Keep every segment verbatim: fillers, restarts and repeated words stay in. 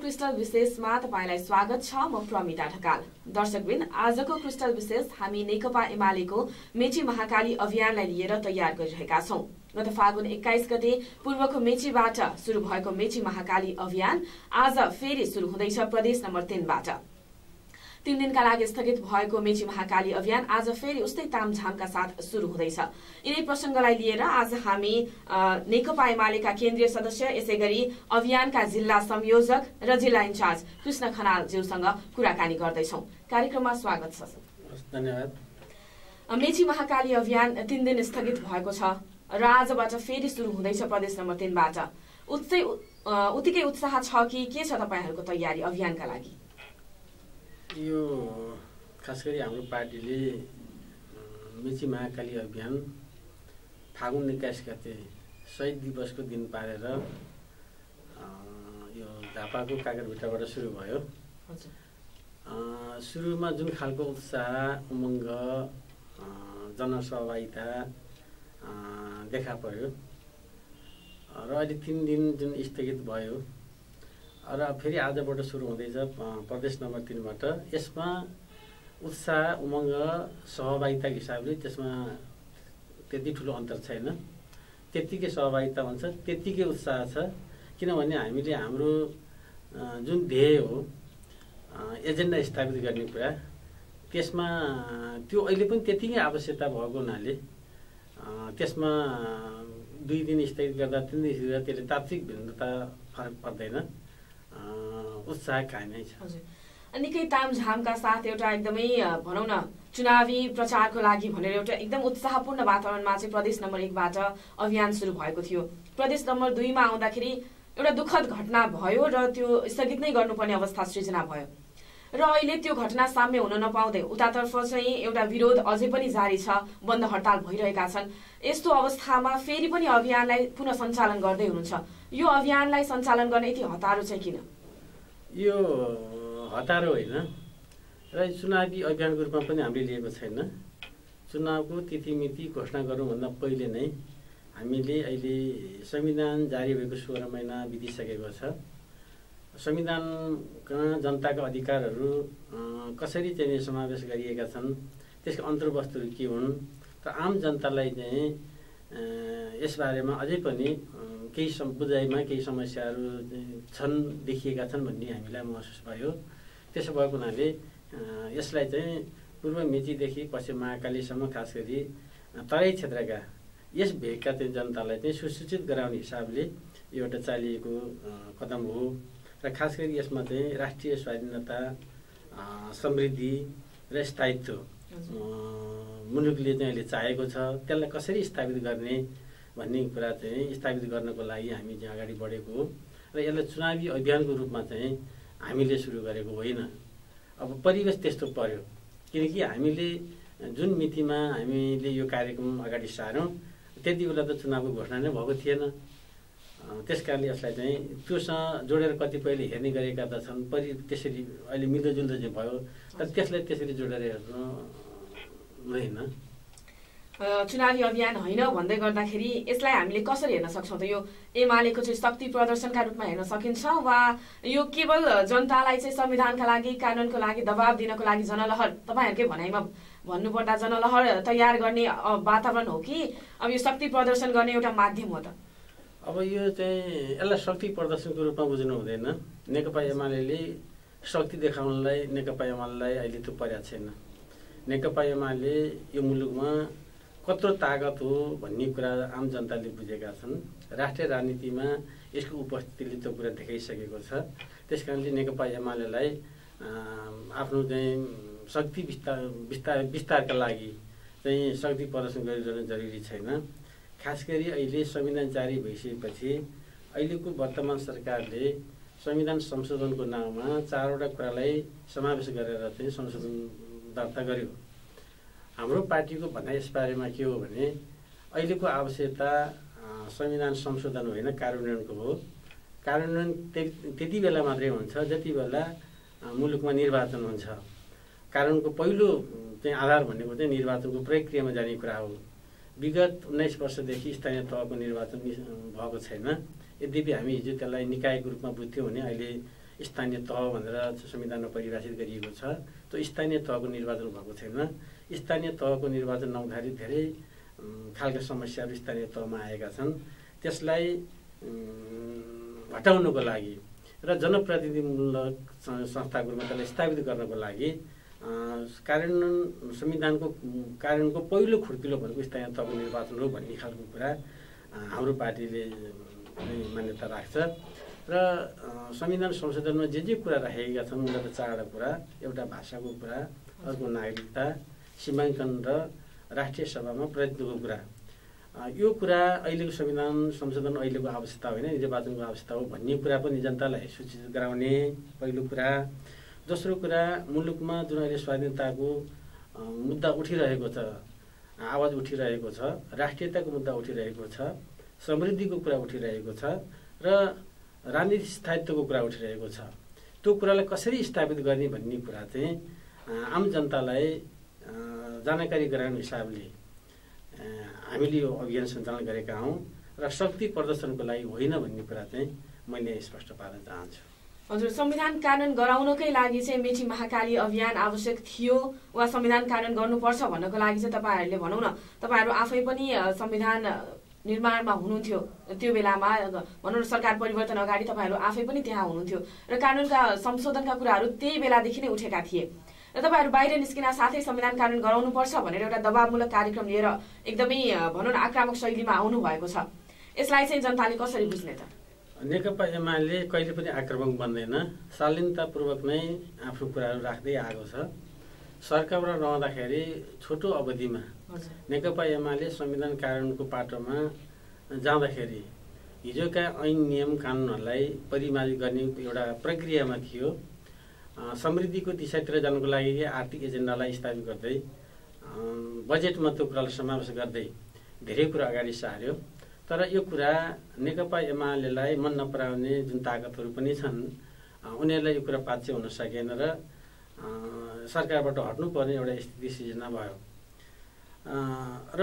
Crystal विशेषमा तपाईलाई स्वागत छ। म प्रमिता ढकाल। दर्शकबिन, आजको क्रिस्टल विशेष हामी नेकपा एमालेको मेची महाकाली अभियानलाई लिएर तयार गरिरहेका छौं। गत फागुन एक्काइस गते पूर्वको मेचीबाट शुरू भएको मेची महाकाली अभियान आज फेरि शुरू हुँदैछ प्रदेश नम्बर तीनबाट। तीन दिनका लागि स्थगित भएको मेची महाकाली अभियान आज फेरि उस्तै तामझामका साथ शुरू हुँदैछ। यिनै प्रसंगलाई लिएर आज हामी नेकपा एमालेका केन्द्रीय सदस्य, यसैगरी अभियानका जिल्ला संयोजक र जिल्ला इन्चार्ज कृष्ण खनाल ज्यूसँग कुराकानी गर्दैछौं। कार्यक्रममा स्वागत छ। धन्यवाद। मेची महाकाली अभियान तीन दिन स्थगित भएको छ र आजबाट फेरि शुरू हुँदैछ प्रदेश नम्बर तीनबाट। उत्सै उत्तिकै उत्साह छ कि के छ तपाईहरूको तयारी अभियानका लागि? यो खास गरी हाम्रो पार्टीले मेची महाकाली अभियान फागुन एक्काइस गते शहीद दिवसको दिन पारेर यो झापाको कागरभिट्टाबाट सुरु भयो। सुरुमा जुन खालको उत्साह, उमङ्ग, जनसहभागिता देखा पर्यो र अहिले तीन दिन जुन स्थगित भयो र फेरि आजबाट सुरु हुँदैछ प्रदेश नम्बर तीनबाट। यसमा उत्साह, उमङ्ग, सहभागिताको हिसाबले त्यसमा त्यति ठुलो अन्तर छैन। त्यतिकै सहभागिता हुन्छ, त्यतिकै उत्साह छ। किनभने हामीले हाम्रो जुन ध्येय हो, एजेन्डा स्थापित गर्ने कुरा, त्यसमा त्यो अहिले पनि त्यतिकै आवश्यकता भएको हुनाले त्यसमा दुई दिन स्थगित गर्दा तिन दिन गर्दा त्यसले तात्विक भिन्नता फरक पर्दैन। उत्साह कायमै छ। निकै तामझामका साथ एउटा एकदमै भनौँ न चुनावी प्रचारको लागि भनेर एउटा एकदम उत्साहपूर्ण वातावरणमा चाहिँ प्रदेश नम्बर एकबाट अभियान सुरु भएको थियो। प्रदेश नम्बर दुईमा आउँदाखेरि एउटा दुःखद घटना भयो र त्यो स्थगित नै गर्नुपर्ने अवस्था सृजना भयो र अहिले त्यो घटना साम्य हुन नपाउँदै उतातर्फ चाहिँ एउटा विरोध अझै पनि जारी छ, बन्द हडताल भइरहेका छन्। यस्तो अवस्थामा फेरि पनि अभियानलाई पुनः सञ्चालन गर्दै हुनुहुन्छ। यो अभियानलाई सञ्चालन गर्न यति हतारो चाहिँ किन? यो हतारो होइन र चुनावी अभियानको रूपमा पनि हामीले लिएको छैन। चुनावको तिथिमिति घोषणा गर्नुभन्दा पहिले नै हामीले अहिले संविधान जारी भएको सोह्र महिना बितिसकेको छ। संविधानका जनताका अधिकारहरू कसरी चाहिँ समावेश गरिएका छन्, त्यसको अन्तर्वस्तुहरू के हुन् र आम जनतालाई चाहिँ यसबारेमा अझै पनि केही सम बुझाइमा केही समस्याहरू छन्, देखिएका छन् भन्ने हामीलाई महसुस भयो। त्यसो भएको हुनाले यसलाई चाहिँ पूर्व मेचीदेखि पश्चिम महाकालीसम्म खास गरी तराई क्षेत्रका यस भेगका चाहिँ जनतालाई चाहिँ सुसूचित गराउने हिसाबले यो एउटा चालिएको कदम हो र खास गरी यसमा चाहिँ राष्ट्रिय स्वाधीनता, समृद्धि र स्थायित्व मुलुकले चाहिँ अहिले चाहेको छ। त्यसलाई कसरी स्थापित गर्ने भन्ने कुरा चाहिँ स्थापित गर्नको लागि हामी चाहिँ अगाडि बढेको हो र यसलाई चुनावी अभियानको रूपमा चाहिँ हामीले सुरु गरेको होइन। अब परिवेश त्यस्तो पर्यो, किनकि हामीले जुन मितिमा हामीले यो कार्यक्रम अगाडि सार्यौँ त्यति बेला त चुनावको घोषणा नै भएको थिएन। त्यस कारणले यसलाई चाहिँ त्योसँग जोडेर कतिपयले हेर्ने गरेका त छन्, परि त्यसरी अहिले मिल्दोजुल्दो चाहिँ भयो, तर त्यसलाई त्यसरी जोडेर हेर्नु होइन। चुनावी अभियान होइन भन्दै गर्दाखेरि यसलाई हामीले कसरी हेर्न सक्छौँ त? यो एमालेको चाहिँ शक्ति प्रदर्शनका रूपमा हेर्न सकिन्छ वा यो केवल जनतालाई चाहिँ संविधानका लागि, कानुनको लागि दबाब दिनको लागि जनलहर, तपाईँहरूकै भनाइमा भन्नुपर्दा जनलहर तयार गर्ने वातावरण हो कि अब यो शक्ति प्रदर्शन गर्ने एउटा माध्यम हो त? अब यो चाहिँ यसलाई शक्ति प्रदर्शनको रूपमा बुझ्नु हुँदैन। नेकपा एमाले शक्ति देखाउनलाई नेकपा एमालेलाई अहिले त्यो पर्याप्त छैन। नेकपा एमाले यो मुलुकमा कत्रो तागत हो भन्ने कुरा आम जनताले बुझेका छन्। राष्ट्रिय राजनीतिमा यसको उपस्थितिले त्यो कुरा देखाइसकेको छ। त्यस कारणले नेकपा एमालेलाई आफ्नो चाहिँ शक्ति विस्तार विस्तार विस्तारका लागि चाहिँ शक्ति प्रदर्शन गरिरहनु जरुरी छैन। खास गरी अहिले संविधान जारी भइसकेपछि अहिलेको वर्तमान सरकारले संविधान संशोधनको नाममा चारवटा कुरालाई समावेश गरेर चाहिँ संशोधन दर्ता गर्यो। हाम्रो पार्टीको भनाइ यसबारेमा के हो भने अहिलेको आवश्यकता संविधान संशोधन होइन, कार्यान्वयनको हो। कार्यान्वयन त्यति बेला मात्रै हुन्छ जति बेला मुलुकमा निर्वाचन हुन्छ। कानुनको पहिलो चाहिँ आधार भनेको चाहिँ निर्वाचनको प्रक्रियामा जाने कुरा हो। विगत उन्नाइस वर्षदेखि स्थानीय तहको निर्वाचन भएको छैन। यद्यपि हामी हिजो त्यसलाई निकायको रूपमा बुझ्थ्यौँ भने अहिले स्थानीय तह भनेर संविधानमा परिभाषित गरिएको छ। त्यो स्थानीय तहको निर्वाचन भएको छैन। स्थानीय तहको निर्वाचन नहुँदाखेरि धेरै खालका समस्याहरू स्थानीय तहमा आएका छन्। त्यसलाई हटाउनको लागि र जनप्रतिनिधिमूलक संस्थाको रूपमा त्यसलाई स्थापित गर्नको लागि कार्यान्वयन संविधानको कार्यान्वयनको पहिलो खुड्किलो भनेको स्थानीय तहको निर्वाचन हो भन्ने खालको कुरा हाम्रो पार्टीले मान्यता राख्छ। र संविधान संशोधनमा जे जे कुरा राखेका छन् उनीहरू त चारवटा कुरा, एउटा भाषाको कुरा, अर्को नागरिकता, सीमाङ्कन र राष्ट्रिय सभामा प्रतिनिधित्वको कुरा। यो कुरा अहिलेको संविधान संशोधन अहिलेको आवश्यकता होइन, निर्वाचनको आवश्यकता हो भन्ने कुरा पनि जनतालाई सूचित गराउने पहिलो कुरा। दोस्रो कुरा, मुलुकमा जुन अहिले स्वाधीनताको मुद्दा उठिरहेको छ, आवाज उठिरहेको छ, राष्ट्रियताको मुद्दा उठिरहेको छ, समृद्धिको कुरा उठिरहेको छ र राजनीतिक स्थायित्वको कुरा उठिरहेको छ। त्यो कुरालाई कसरी स्थापित गर्ने भन्ने कुरा चाहिँ आम जनतालाई जानकारी गराउने हिसाबले हामीले यो अभियान सञ्चालन गरेका हौँ र शक्ति प्रदर्शनको लागि होइन भन्ने कुरा चाहिँ मैले स्पष्ट पार्न चाहन्छु। हजुर, संविधान कानुन गराउनकै लागि चाहिँ मेची महाकाली अभियान आवश्यक थियो वा संविधान कानुन गर्नुपर्छ भन्नको लागि चाहिँ तपाईँहरूले भनौँ न, तपाईँहरू आफै पनि संविधान निर्माणमा हुनुहुन्थ्यो त्यो बेलामा, भनौँ न सरकार परिवर्तन अगाडि तपाईँहरू आफै पनि त्यहाँ हुनुहुन्थ्यो र कानुनका संशोधनका कुराहरू त्यही बेलादेखि नै उठेका थिए र तपाईँहरू बाहिर निस्किन साथै संविधान कानुन गराउनुपर्छ भनेर एउटा दबावमूलक कार्यक्रम लिएर एकदमै भनौँ न आक्रामक शैलीमा आउनु भएको छ। यसलाई चाहिँ जनताले कसरी बुझ्ने त? नेकपा एमाले कहिले पनि आक्रामक बन्दैन, शालीनतापूर्वक नै आफ्नो कुराहरू राख्दै आएको छ। सरकारमा रहँदाखेरि छोटो अवधिमा नेकपा एमाले संविधान कानुनको पाटोमा जाँदाखेरि हिजोका ऐन नियम कानुनहरूलाई परिमार्जित गर्ने एउटा प्रक्रियामा थियो। समृद्धिको दिशातिर जानको लागि आर्थिक एजेन्डालाई स्थापित गर्दै बजेटमा त्यो कुरालाई समावेश गर्दै धेरै कुरा अगाडि सार्यो। तर यो कुरा नेकपा एमालेलाई मन नपराउने जुन ताकतहरू पनि छन् उनीहरूलाई यो कुरा पाच्य हुन सकेन र सरकारबाट हट्नुपर्ने एउटा स्थिति सिर्जना भयो। र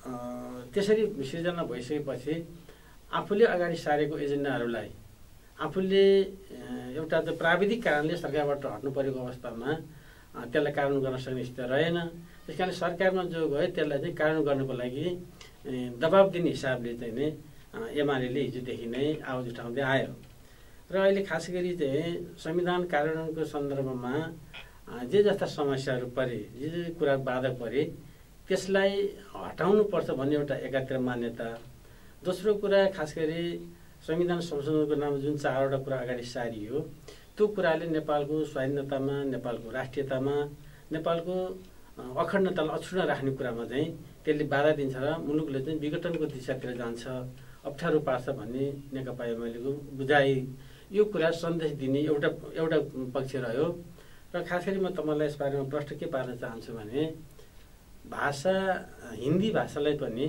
त्यसरी सिर्जना भइसकेपछि आफूले अगाडि सारेको एजेन्डाहरूलाई आफूले एउटा त प्राविधिक कारणले सरकारबाट हट्नु परेको अवस्थामा त्यसलाई कानुन गर्न सक्ने स्थिति रहेन। त्यस कारण सरकारमा जो गयो त्यसलाई चाहिँ कानुन गर्नको लागि दबाब दिने हिसाबले चाहिँ नै एमाले हिजोदेखि नै आवाज उठाउँदै आयो र अहिले खास गरी चाहिँ संविधान कार्यान्वयनको सन्दर्भमा जे जस्ता समस्याहरू परे, जे जे कुरा बाधक परे त्यसलाई हटाउनुपर्छ भन्ने एउटा एकातिर मान्यता। दोस्रो कुरा, खास गरी संविधान संशोधनको नाममा जुन चारवटा कुरा अगाडि सारियो त्यो कुराले नेपालको स्वाधीनतामा, नेपालको राष्ट्रियतामा, नेपालको अखण्डतालाई अक्षुण्ण राख्ने कुरामा चाहिँ त्यसले बाधा दिन्छ र मुलुकले चाहिँ विघटनको दिशातिर जान्छ, अप्ठ्यारो पार्छ भन्ने नेकपा एमालेको बुझाइ। यो कुरा सन्देश दिने एउटा एउटा पक्ष रह्यो। र खास गरी म तपाईँलाई यसबारेमा प्रश्न के पार्न चाहन्छु भने भाषा, हिन्दी भाषालाई पनि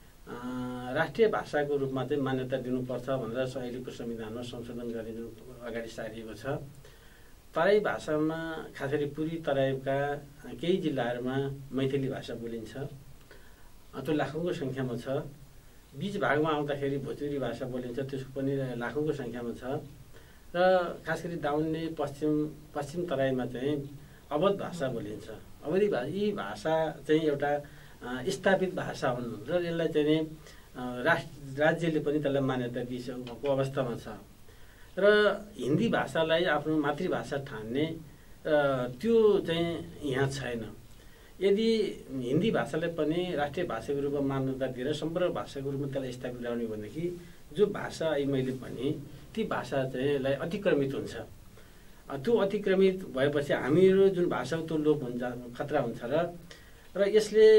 राष्ट्रिय भाषाको रूपमा चाहिँ मान्यता दिनुपर्छ भनेर अहिलेको संविधानमा संशोधन गर्ने जुन अगाडि सारिएको छ। तराई भाषामा खास गरी पूर्वी तराईका केही जिल्लाहरूमा मैथिली भाषा बोलिन्छ, त्यो लाखौँको सङ्ख्यामा छ। बीच भागमा आउँदाखेरि भोजपुरी भाषा बोलिन्छ, त्यसको पनि लाखौँको सङ्ख्यामा छ। र खास गरी दाउन्ने पश्चिम पश्चिम तराईमा चाहिँ अवध भाषा बोलिन्छ। अवधी भाषा, यी भाषा चाहिँ एउटा स्थापित भाषा हुन् र यसलाई चाहिँ राष्ट्र राज्यले पनि त्यसलाई मान्यता दिइसकेको अवस्थामा छ। र हिन्दी भाषालाई आफ्नो मातृभाषा ठान्ने त्यो चाहिँ यहाँ छैन। यदि हिन्दी भाषालाई पनि राष्ट्रिय भाषाको रूपमा मान्यता दिएर सम्पूर्ण भाषाको रूपमा त्यसलाई स्थापित गराउने भनेदेखि जो भाषा अहिले मैले भने ती भाषा चाहिँलाई अतिक्रमित हुन्छ। त्यो अतिक्रमित भएपछि हामीहरू जुन भाषाको त्यो लोप हुन्छ, खतरा हुन्छ र र यसले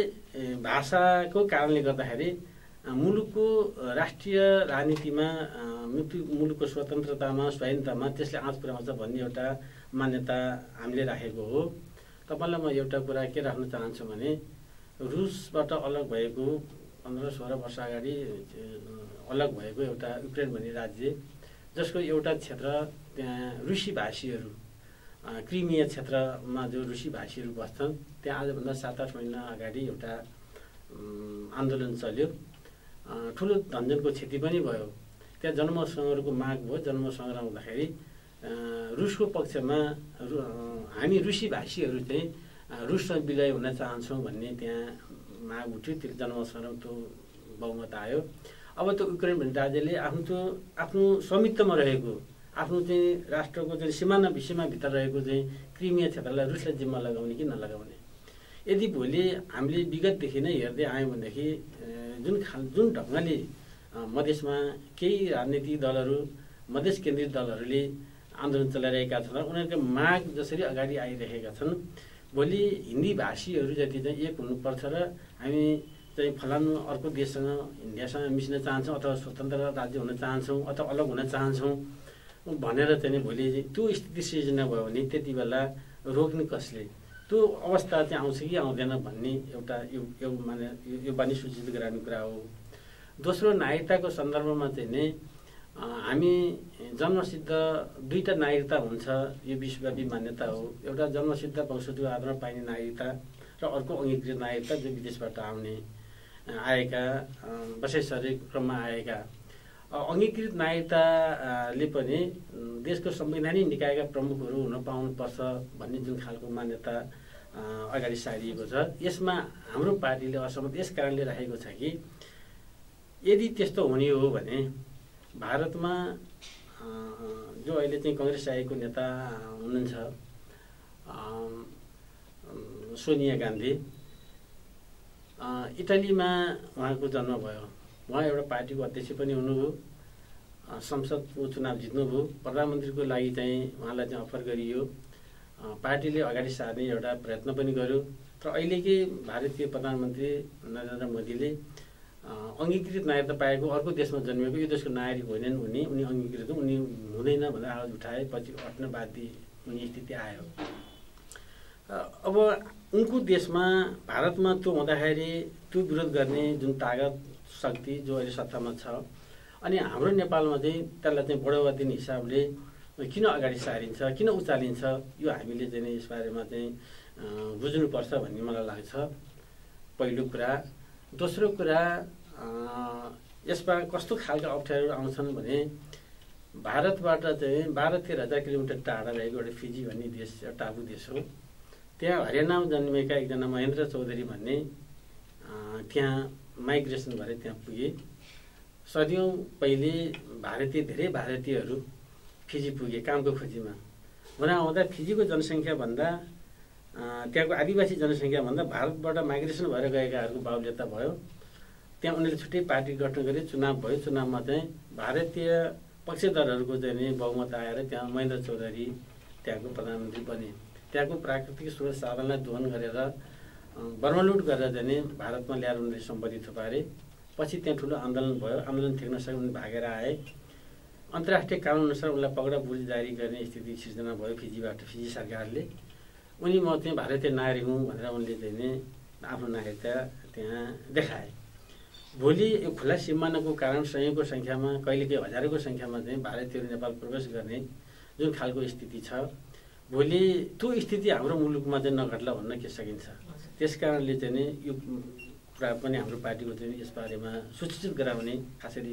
भाषाको कारणले गर्दाखेरि मुलुकको राष्ट्रिय राजनीतिमा, मुलुकको स्वतन्त्रतामा, स्वाधीनतामा त्यसले आँच पुर्याउँछ भन्ने एउटा मान्यता हामीले राखेको हो। तपाईँलाई म एउटा कुरा के राख्न चाहन्छु भने रुसबाट अलग भएको पन्ध्र सोह्र वर्ष अगाडि अलग भएको एउटा युक्रेन भन्ने राज्य, जसको एउटा क्षेत्र त्यहाँ रुसी भाषीहरू, क्रिमिया क्षेत्रमा जो रुसी भाषीहरू बस्छन्, त्यहाँ आजभन्दा सात आठ महिना अगाडि एउटा आन्दोलन चल्यो। ठुलो धनजनको क्षति पनि भयो। त्यहाँ जनमतसँगहरूको माग भयो। जनमत सङ्ग्रह हुँदाखेरि रुसको पक्षमा हामी रुसी भाषीहरू चाहिँ रुससँग विलय हुन चाहन्छौँ भन्ने त्यहाँ माग उठ्यो। त्यो जनमतसँग त्यो बहुमत आयो। अब त्यो युक्रेन भन्ने राज्यले आफ्नो त्यो आफ्नो स्वामित्वमा रहेको आफ्नो चाहिँ राष्ट्रको चाहिँ सिमाना सीमाभित्र रहेको चाहिँ क्रिमिया क्षेत्रलाई रुसलाई जिम्मा लगाउने कि नलगाउने। यदि भोलि हामीले विगतदेखि नै हेर्दै आयौँ भनेदेखि जुन खा जुन ढङ्गले मधेसमा केही राजनीतिक दलहरू मधेस केन्द्रित दलहरूले आन्दोलन चलाइरहेका छन्, उनीहरूको माग जसरी अगाडि आइरहेका छन्, भोलि हिन्दी भाषीहरू जति चाहिँ एक हुनुपर्छ र हामी चाहिँ फलानु अर्को देशसँग इन्डियासँग मिसिन चाहन्छौँ अथवा स्वतन्त्र राज्य हुन चाहन्छौँ अथवा अलग हुन चाहन्छौँ भनेर चाहिँ भोलि त्यो स्थिति सिर्जना भयो भने त्यति बेला रोक्ने कसले, त्यो अवस्था चाहिँ आउँछ कि आउँदैन भन्ने एउटा यो यो माने यो पनि सूचित गराउने कुरा हो। दोस्रो, नागरिकताको सन्दर्भमा चाहिँ नै हामी जन्मसिद्ध दुईवटा नागरिकता हुन्छ, यो विश्वव्यापी मान्यता हो। एउटा जन्मसिद्ध वंशजको आधारमा पाइने नागरिकता र अर्को अङ्गीकृत नागरिकता जो विदेशबाट आउने आएका बसाइसरे क्रममा आएका। अङ्गीकृत नागरिकताले पनि देशको संवैधानिक निकायका प्रमुखहरू हुन पाउनुपर्छ भन्ने जुन खालको मान्यता अगाडि सारिएको छ, यसमा हाम्रो पार्टीले असहमत यस कारणले राखेको छ कि यदि त्यस्तो हुने हो भने भारतमा जो अहिले चाहिँ कङ्ग्रेस आएको नेता हुनुहुन्छ सोनिया गान्धी, इटालीमा उहाँको जन्म भयो। उहाँ एउटा पार्टीको अध्यक्ष पनि हुनुभयो, संसदको चुनाव जित्नुभयो, प्रधानमन्त्रीको लागि चाहिँ उहाँलाई चाहिँ अफर गरियो, पार्टीले अगाडि सार्ने एउटा प्रयत्न पनि गर्यो। तर अहिलेकै भारतीय प्रधानमन्त्री नरेन्द्र मोदीले अङ्गीकृत नागरिकता पाएको अर्को देशमा जन्मेको यो देशको नागरिक होइनन् उनी उनी अङ्गीकृत उनी हुँदैन भनेर आवाज उठाए, पछि अट्न बाध्य हुने स्थिति आयो। अब उनको देशमा भारतमा त्यो हुँदाखेरि त्यो विरोध गर्ने जुन तागत शक्ति जो अहिले सत्तामा छ, अनि हाम्रो नेपालमा चाहिँ त्यसलाई चाहिँ बढावा दिने हिसाबले किन अगाडि सारिन्छ, किन उचालिन्छ, यो हामीले चाहिँ यसबारेमा चाहिँ बुझ्नुपर्छ भन्ने मलाई लाग्छ, पहिलो कुरा। दोस्रो कुरा, यसमा कस्तो खालका अप्ठ्यारोहरू आउँछन् भने भारतबाट चाहिँ बाह्र तेह्र हजार किलोमिटर टाढा रहेको एउटा फिजी भन्ने देश एउटा टापु देश हो। त्यहाँ हरियाणामा जन्मेका एकजना महेन्द्र चौधरी भन्ने त्यहाँ माइग्रेसन भएर त्यहाँ पुगे। सदियौँ पहिले भारतीय धेरै भारतीयहरू फिजी पुगे कामको खोजीमा। हुन आउँदा फिजीको जनसङ्ख्याभन्दा त्यहाँको आदिवासी जनसङ्ख्याभन्दा भारतबाट माइग्रेसन भएर गएकाहरूको बाहुल्यता भयो। त्यहाँ उनीहरूले छुट्टै पार्टी गठन गरे, चुनाव भयो। चुनावमा चाहिँ भारतीय पक्षधरहरूको चाहिँ बहुमत आएर त्यहाँ महेन्द्र चौधरी त्यहाँको प्रधानमन्त्री बने। त्यहाँको प्राकृतिक स्रोत साधनलाई दोहन गरेर बर्मालुट गरेर चाहिँ भारतमा ल्याएर उनीहरूले सम्पत्ति थुपारे। पछि त्यहाँ ठुलो आन्दोलन भयो, आन्दोलन ठेक्न सके उनी भागेर आए। अन्तर्राष्ट्रिय कानुनअनुसार उनलाई पक्रा बुझी जारी गर्ने स्थिति सिर्जना भयो फिजीबाट, फिजी सरकारले। उनी म चाहिँ भारतीय नागरिक हुँ भनेर उनले चाहिँ आफ्नो नागरिकता त्यहाँ देखाए। भोलि यो खुला सिमानाको कारण सयौँको सङ्ख्यामा कहिलेकाहीँ हजारौँको सङ्ख्यामा चाहिँ भारतीयहरू नेपाल प्रवेश गर्ने जुन खालको स्थिति छ, भोलि त्यो स्थिति हाम्रो मुलुकमा चाहिँ नघट्ला भन्न के सकिन्छ। त्यस कारणले चाहिँ यो कुरा पनि हाम्रो पार्टीको चाहिँ यसबारेमा सूचित गराउने, खासरी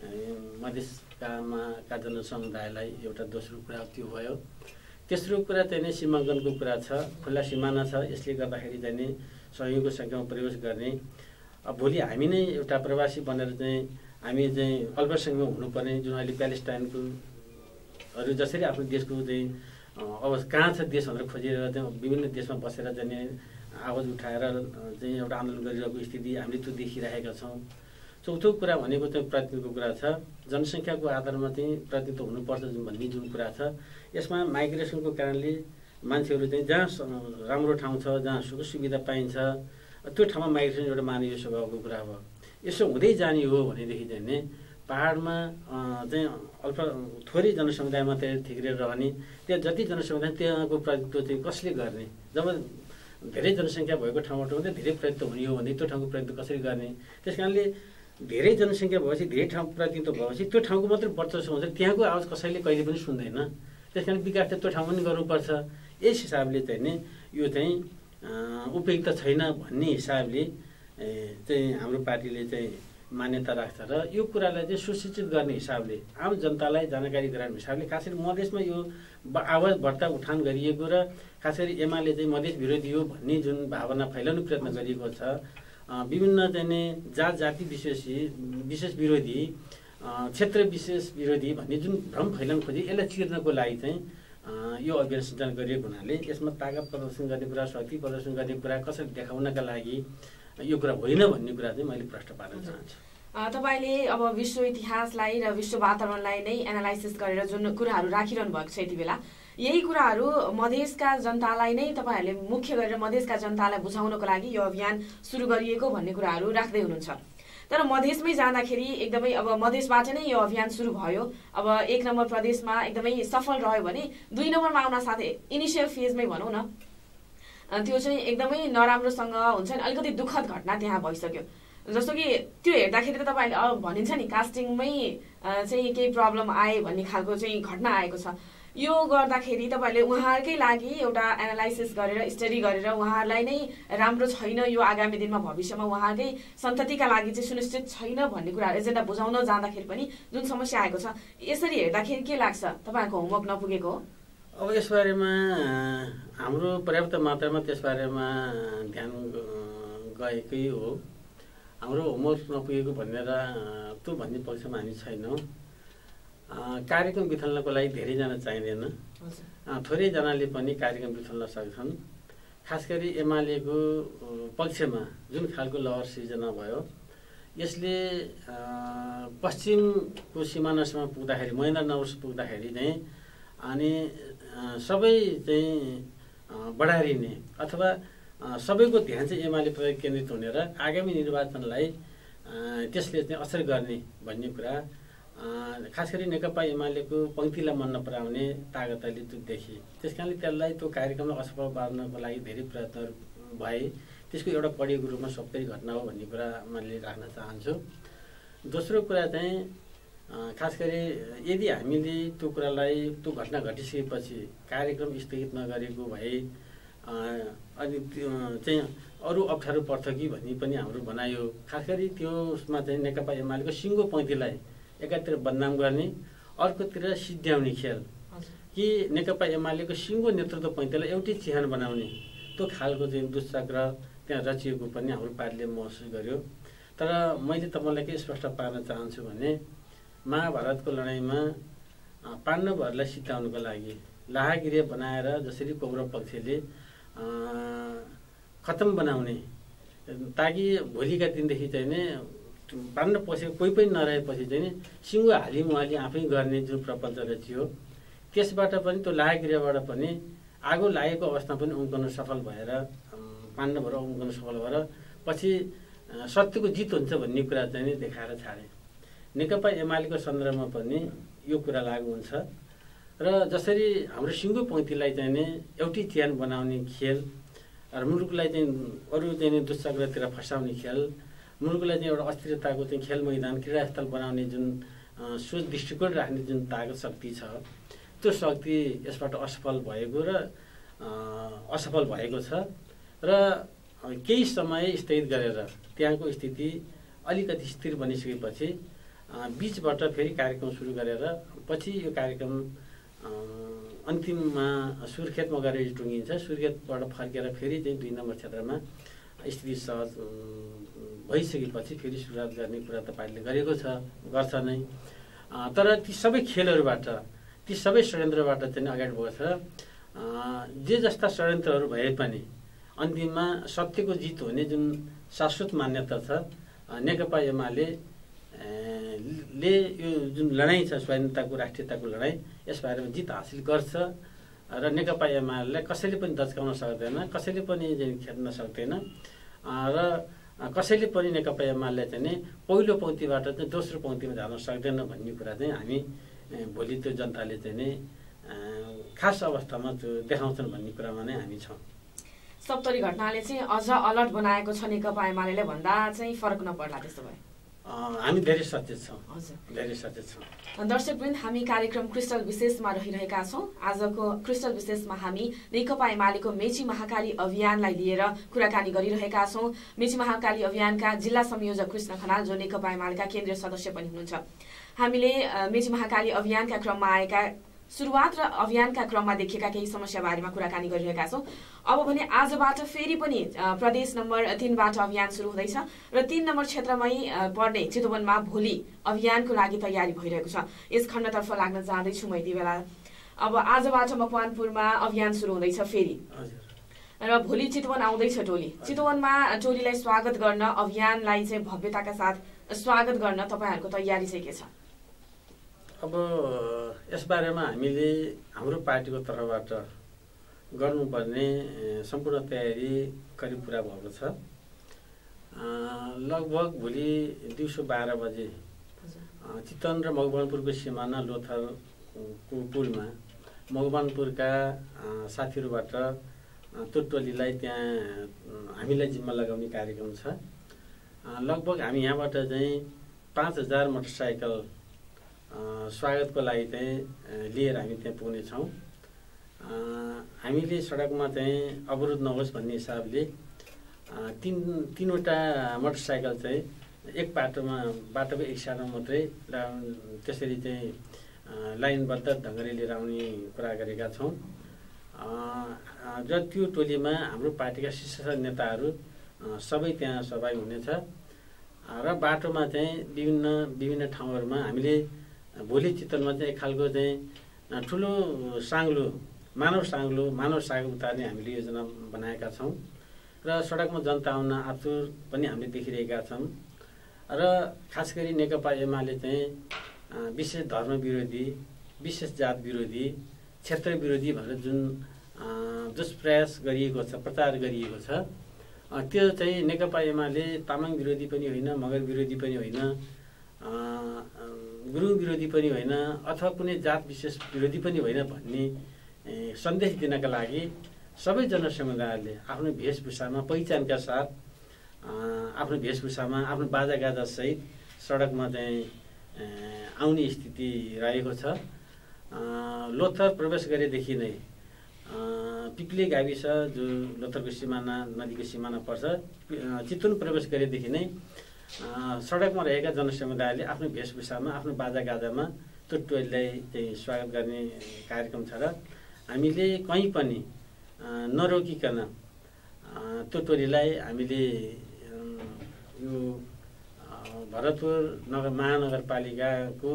मधेसकामा का जनसमुदायलाई एउटा दोस्रो कुरा त्यो भयो। तेस्रो कुरा चाहिँ सीमाङ्कनको कुरा छ, खुल्ला सिमाना छ। यसले गर्दाखेरि चाहिँ सयौँको सङ्ख्यामा प्रवेश गर्ने। अब भोलि हामी नै एउटा प्रवासी बनेर चाहिँ हामी चाहिँ अल्पसङ्ख्यमा हुनुपर्ने जुन अहिले प्यालेस्टाइनको हरू जसरी आफ्नो देशको चाहिँ अब कहाँ छ देश भनेर खोजेर चाहिँ विभिन्न देशमा बसेर चाहिँ आवाज उठाएर चाहिँ एउटा आन्दोलन गरिरहेको स्थिति हामीले त्यो देखिरहेका छौँ। चौथो कुरा भनेको चाहिँ प्रतिनिधित्वको कुरा छ। जनसङ्ख्याको आधारमा चाहिँ प्रतिनिधित्व हुनुपर्छ जुन भन्ने जुन कुरा छ, यसमा माइग्रेसनको कारणले मान्छेहरू चाहिँ जहाँ राम्रो ठाउँ छ, जहाँ सुख सुविधा पाइन्छ त्यो ठाउँमा माइग्रेसन एउटा मानवीय स्वभावको कुरा हो। यसो हुँदै जाने हो भनेदेखि चाहिँ पाहाडमा चाहिँ अल्प थोरै जनसमुदाय मात्रै ठिक्रेर रहने, त्यहाँ जति जनसमुदाय त्यहाँको प्रतिनिधित्व चाहिँ कसले गर्ने? जब धेरै जनसङ्ख्या भएको ठाउँबाट मात्रै धेरै प्रतिनिधित्व हुने हो भने त्यो ठाउँको प्रतिनिधित्व कसरी गर्ने? त्यस कारणले धेरै जनसङ्ख्या भएपछि धेरै ठाउँ प्रतिनिधित्व भएपछि त्यो ठाउँको मात्रै वर्चस्व हुन्छ, त्यहाँको आवाज कसैले कहिले पनि सुन्दैन। त्यस कारण विकास चाहिँ त्यो ठाउँमा पनि गर्नुपर्छ। यस हिसाबले चाहिँ नि यो चाहिँ उपयुक्त छैन भन्ने हिसाबले चाहिँ हाम्रो पार्टीले चाहिँ मान्यता राख्छ र यो कुरालाई चाहिँ सुसूचित गर्ने हिसाबले आम जनतालाई जानकारी गराउने हिसाबले खास गरी मधेसमा यो आवाज बढ्ता उठान गरिएको र खास गरी एमाले चाहिँ मधेस विरोधी हो भन्ने जुन भावना फैलाउने प्रयत्न गरिएको छ, विभिन्न चाहिँ जात जाति विशेष विशेष विरोधी, क्षेत्र विशेष विरोधी भन्ने जुन भ्रम फैलाउन खोजे यसलाई चिर्नको लागि चाहिँ यो अभियान सञ्चालन गरिएको हुनाले यसमा ताकत प्रदर्शन गर्ने कुरा, शक्ति प्रदर्शन गर्ने कुरा, कसरी देखाउनका लागि यो कुरा होइन भन्ने कुरा चाहिँ मैले प्रश्न पार्न चाहन्छु। तपाईले अब विश्व इतिहासलाई र विश्व वातावरणलाई नै एनालाइसिस गरेर जुन कुराहरू राखिरहनु भएको छ यति बेला, यही कुराहरू मधेसका जनतालाई नै तपाईहरूले मुख्य गरेर मधेसका जनतालाई बुझाउनको लागि यो अभियान सुरु गरिएको भन्ने कुराहरू राख्दै हुनुहुन्छ। तर मधेसमै जाँदाखेरि एकदमै अब मधेसबाट नै यो अभियान सुरु भयो। अब एक नम्बर प्रदेशमा एकदमै सफल रह्यो भने दुई नम्बरमा आउन साथै इनिसियल फेजमै भनौँ न त्यो चाहिँ एकदमै नराम्रोसँग हुन्छ नि, अलिकति दुःखद घटना त्यहाँ भइसक्यो। जस्तो कि त्यो हेर्दाखेरि त तपाईँहरूले अब भनिन्छ नि कास्टिङमै चाहिँ केही प्रब्लम आए भन्ने खालको चाहिँ घटना आएको छ। यो गर्दाखेरि तपाईँहरूले उहाँहरूकै लागि एउटा एनालाइसिस गरेर स्टडी गरेर उहाँहरूलाई नै राम्रो छैन, यो आगामी दिनमा भविष्यमा उहाँकै सन्ततिका लागि चाहिँ सुनिश्चित छैन भन्ने कुराहरू एजेन्डा बुझाउन जाँदाखेरि पनि जुन समस्या आएको छ, यसरी हेर्दाखेरि के लाग्छ तपाईँहरूको होमवर्क नपुगेको हो? अब यसबारेमा हाम्रो पर्याप्त मात्रामा त्यसबारेमा ध्यान गएकै हो। हाम्रो होमवर्क नपुगेको भनेर त्यो भन्ने पक्षमा हामी छैनौँ। कार्यक्रम बिथल्नको लागि धेरैजना चाहिँदैन, थोरैजनाले पनि कार्यक्रम बिथल्न सक्छन्। खास गरी एमालेको पक्षमा जुन खालको लहर सिर्जना भयो यसले पश्चिमको सिमानासम्म पुग्दाखेरि, महेन्द्रनगरसम्म पुग्दाखेरि चाहिँ अनि सबै चाहिँ बढारिने अथवा सबैको ध्यान चाहिँ एमालेप्रति केन्द्रित हुने र आगामी निर्वाचनलाई त्यसले चाहिँ असर गर्ने भन्ने कुरा खास गरी नेकपा एमालेको पङ्क्तिलाई मन नपराउने तागतले त्यो देखे। त्यस कारणले त्यसलाई त्यो कार्यक्रमलाई असफल पार्नको लागि धेरै प्रयत्नहरू भए। त्यसको एउटा कडिएको रूपमा सबै घटना हो भन्ने कुरा मैले राख्न चाहन्छु। दोस्रो कुरा चाहिँ खास गरी यदि हामीले त्यो कुरालाई त्यो घटना घटिसकेपछि कार्यक्रम स्थगित नगरेको भए अनि चाहिँ अरू अप्ठ्यारो पर्छ कि भन्ने पनि हाम्रो भनाइयो। खास गरी त्यसमा चाहिँ नेकपा एमालेको सिङ्गो पङ्क्तिलाई एकातिर बदनाम गर्ने, अर्कोतिर सिद्ध्याउने खेल कि नेकपा एमालेको सिङ्गो नेतृत्व पङ्क्तिलाई एउटै चिहान बनाउने त्यो खालको चाहिँ दुश्चक्र त्यहाँ रचिएको पनि हाम्रो पार्टीले महसुस गर्यो। तर मैले तपाईँलाई के स्पष्ट पार्न चाहन्छु भने महाभारतको लडाइँमा पाण्डवहरूलाई सिद्ध्याउनुको लागि लाहागिरे बनाएर जसरी कौरव पक्षले खतम बनाउने ताकि भोलिका दिनदेखि चाहिँ नै पाण्डव पक्षको कोही पनि नरहेपछि चाहिँ नि सिङ्गो हालिमुहाली आफै गर्ने जुन प्रपञ्च रचियो त्यसबाट पनि त्यो लाहागिरेबाट पनि आगो लागेको अवस्थामा पनि उम्कन सफल भएर पाण्डवहरू उम्कन सफल भएर पछि सत्यको जित हुन्छ भन्ने कुरा चाहिँ नि देखाएर छाडे। नेकपा एमालेको सन्दर्भमा पनि यो कुरा लागु हुन्छ र जसरी हाम्रो सिङ्गो पङ्क्तिलाई चाहिँ नि एउटै चिहान बनाउने खेल र मुलुकलाई चाहिँ अरू चाहिँ दुश्चक्रतिर फसाउने खेल, मुलुकलाई चाहिँ एउटा अस्थिरताको चाहिँ खेल मैदान क्रीडास्थल बनाउने जुन सोच दृष्टिकोण राख्ने जुन तागत शक्ति छ त्यो शक्ति यसबाट असफल भएको र असफल भएको छ र केही समय स्थगित गरेर त्यहाँको स्थिति अलिकति स्थिर बनिसकेपछि बिचबाट फेरि कार्यक्रम सुरु गरेर पछि यो कार्यक्रम अन्तिममा सुर्खेतमा गएर टुङ्गिन्छ। सुर्खेतबाट फर्केर फेरि चाहिँ दुई नम्बर क्षेत्रमा स्थिति सहज भइसकेपछि फेरि सुरुवात गर्ने कुरा तपाईँले गरेको छ, गर्छ नै। तर ती सबै खेलहरूबाट, ती सबै षड्यन्त्रबाट चाहिँ अगाडि बढ्छ। जे जस्ता षड्यन्त्रहरू भए पनि अन्तिममा सत्यको जित हुने जुन शाश्वत मान्यता छ नेकपा एमाले ले यो जुन लडाइँ छ स्वाधीनताको राष्ट्रियताको लडाइँ यसबारेमा जित हासिल गर्छ र नेकपा एमालेलाई कसैले पनि दच्काउन सक्दैन, कसैले पनि खेद्न सक्दैन र कसैले पनि नेकपा एमाले चाहिँ नि पहिलो पङ्क्तिबाट चाहिँ दोस्रो पङ्क्तिमा जान सक्दैन भन्ने कुरा चाहिँ हामी भोलि त्यो जनताले चाहिँ नि खास अवस्थामा त्यो देखाउँछन् भन्ने कुरामा नै हामी छौँ। सप्तरी घटनाले चाहिँ अझ अलर्ट बनाएको छ नेकपा एमालेले भन्दा चाहिँ फरक नपर्ला त्यसो भए? हामी धेरै सचेत छौँ धेरै सचेत छौँ। दर्शकवृन्द, हामी कार्यक्रम क्रिस्टल विशेषमा रहिरहेका छौँ। आजको क्रिस्टल विशेषमा हामी नेकपा एमालेको मेची महाकाली अभियानलाई लिएर कुराकानी गरिरहेका छौँ। मेची महाकाली अभियानका जिल्ला संयोजक कृष्ण खनाल, जो नेकपा एमालेका केन्द्रीय सदस्य पनि हुनुहुन्छ। हामीले मेची महाकाली अभियानका क्रममा आएका सुरुवात र अभियानका क्रममा देखिएका केही समस्या बारेमा कुराकानी गरिरहेका छौँ। अब भने आजबाट फेरि पनि प्रदेश नम्बर तीनबाट अभियान सुरु हुँदैछ र तीन नम्बर क्षेत्रमै पर्ने चितवनमा भोलि अभियानको लागि तयारी भइरहेको छ। यस खण्डतर्फ लाग्न चाहँदैछु म यति बेला। अब आजबाट मकवानपुरमा अभियान सुरु हुँदैछ फेरि, र भोलि चितवन आउँदैछ टोली। चितवनमा टोलीलाई स्वागत गर्न, अभियानलाई चाहिँ भव्यताका साथ स्वागत गर्न तपाईँहरूको तयारी चाहिँ के छ? अब यसबारेमा हामीले हाम्रो पार्टीको तर्फबाट गर्नुपर्ने सम्पूर्ण तयारी करिब पुरा भएको छ। लगभग भोलि दिउँसो बाह्र बजे चितवन र मकवानपुरको सिमाना लोथरको पुलमा मकवानपुरका साथीहरूबाट त्यो टोलीलाई त्यहाँ हामीलाई जिम्मा लगाउने कार्यक्रम छ। लगभग हामी यहाँबाट चाहिँ पाँच हजार मोटरसाइकल स्वागतको लागि चाहिँ लिएर हामी त्यहाँ पुग्नेछौँ। हामीले सडकमा चाहिँ अवरोध नहोस् भन्ने हिसाबले तिन तिनवटा मोटरसाइकल चाहिँ एक बाटोमा बाटोको एक साइडमा मात्रै त्यसरी चाहिँ लाइनबद्ध ढङ्गले लिएर आउने कुरा गरेका छौँ। र त्यो टोलीमा हाम्रो पार्टीका शीर्ष नेताहरू सबै त्यहाँ सहभागी हुनेछ र बाटोमा चाहिँ विभिन्न विभिन्न ठाउँहरूमा हामीले भोलि चितवनमा चाहिँ एक खालको चाहिँ ठुलो साङ्लो मानव साङ्लो मानव साग उतार्ने हामीले योजना बनाएका छौँ र सडकमा जनता आउन आतुर पनि हामीले देखिरहेका छौँ। र खास गरी नेकपा एमाले चाहिँ विशेष धर्म विरोधी, विशेष जात विरोधी, क्षेत्र विरोधी भनेर जुन दुष्प्रयास गरिएको छ, प्रचार गरिएको छ, त्यो चाहिँ नेकपा एमाले तामाङ विरोधी पनि होइन, मगर विरोधी पनि होइन, गुरुङ विरोधी पनि होइन, अथवा कुनै जात विशेष विरोधी पनि होइन भन्ने सन्देश दिनका लागि सबै जनसमुदायले आफ्नो वेशभूषामा पहिचानका साथ आफ्नो वेशभूषामा आफ्नो बाजागाजा सहित सडकमा चाहिँ आउने स्थिति रहेको छ। लोथर प्रवेश गरेदेखि नै पिप्ले गाविस जो लोथरको सिमाना नदीको सिमाना पर्छ, चितवन प्रवेश गरेदेखि नै सडकमा रहेका जनसमुदायले आफ्नो वेशभूषामा आफ्नो बाजागाजामा त्यो टोलीलाई चाहिँ स्वागत गर्ने कार्यक्रम छ र हामीले कहीँ पनि नरोकिकन त्यो टोलीलाई हामीले यो भरतपुर नगर महानगरपालिकाको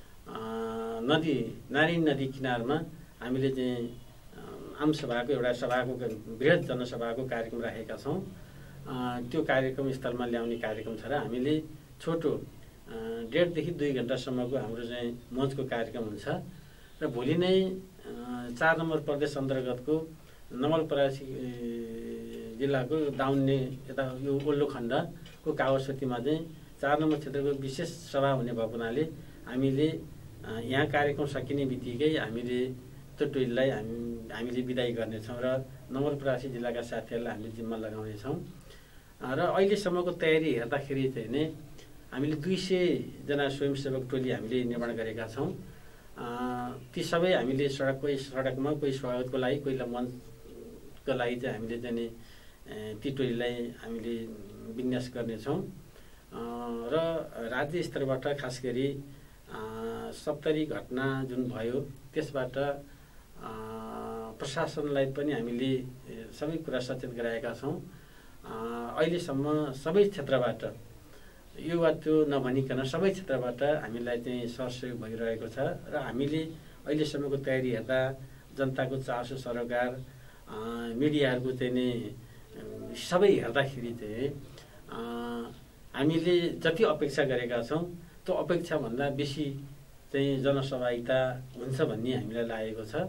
नदी नारायण नदी किनारमा हामीले चाहिँ आमसभाको एउटा सभाको बृहत जनसभाको कार्यक्रम राखेका छौँ। त्यो कार्यक्रम स्थलमा ल्याउने कार्यक्रम छ र हामीले छोटो डेढदेखि दुई घन्टासम्मको हाम्रो चाहिँ मञ्चको कार्यक्रम हुन्छ र भोलि नै चार नम्बर प्रदेश अन्तर्गतको नवलपरासी जिल्लाको दाउन्ने यता यो ओल्लो खण्डको कावसतीमा चाहिँ चार नम्बर क्षेत्रको विशेष सभा हुने भएको हुनाले हामीले यहाँ कार्यक्रम सकिने बित्तिकै हामीले त्यो टोलीलाई हामी हामीले बिदाई गर्नेछौँ र नवलपरासी जिल्लाका साथीहरूलाई हामीले जिम्मा लगाउनेछौँ। र अहिलेसम्मको तयारी हेर्दाखेरि चाहिँ नै हामीले दुई सयजना स्वयंसेवक टोली हामीले निर्माण गरेका छौँ। ती सबै हामीले सडक कोही सडकमा, कोही स्वागतको लागि, कोही मञ्चको लागि चाहिँ हामीले चाहिँ ती टोलीलाई हामीले विन्यास गर्नेछौँ। र राज्य स्तरबाट खास गरी सप्तरी घटना जुन भयो त्यसबाट प्रशासनलाई पनि हामीले सबै कुरा सचेत गराएका छौँ। अहिलेसम्म सबै क्षेत्रबाट यो वा त्यो नभनिकन सबै क्षेत्रबाट हामीलाई चाहिँ सहयोग भइरहेको छ र हामीले अहिलेसम्मको तयारी हेर्दा जनताको चासो सरोकार मिडियाहरूको चाहिँ नि सबै हेर्दाखेरि चाहिँ हामीले जति अपेक्षा गरेका छौँ त्यो अपेक्षाभन्दा बेसी चाहिँ जनसहभागिता हुन्छ भन्ने हामीलाई लागेको छ।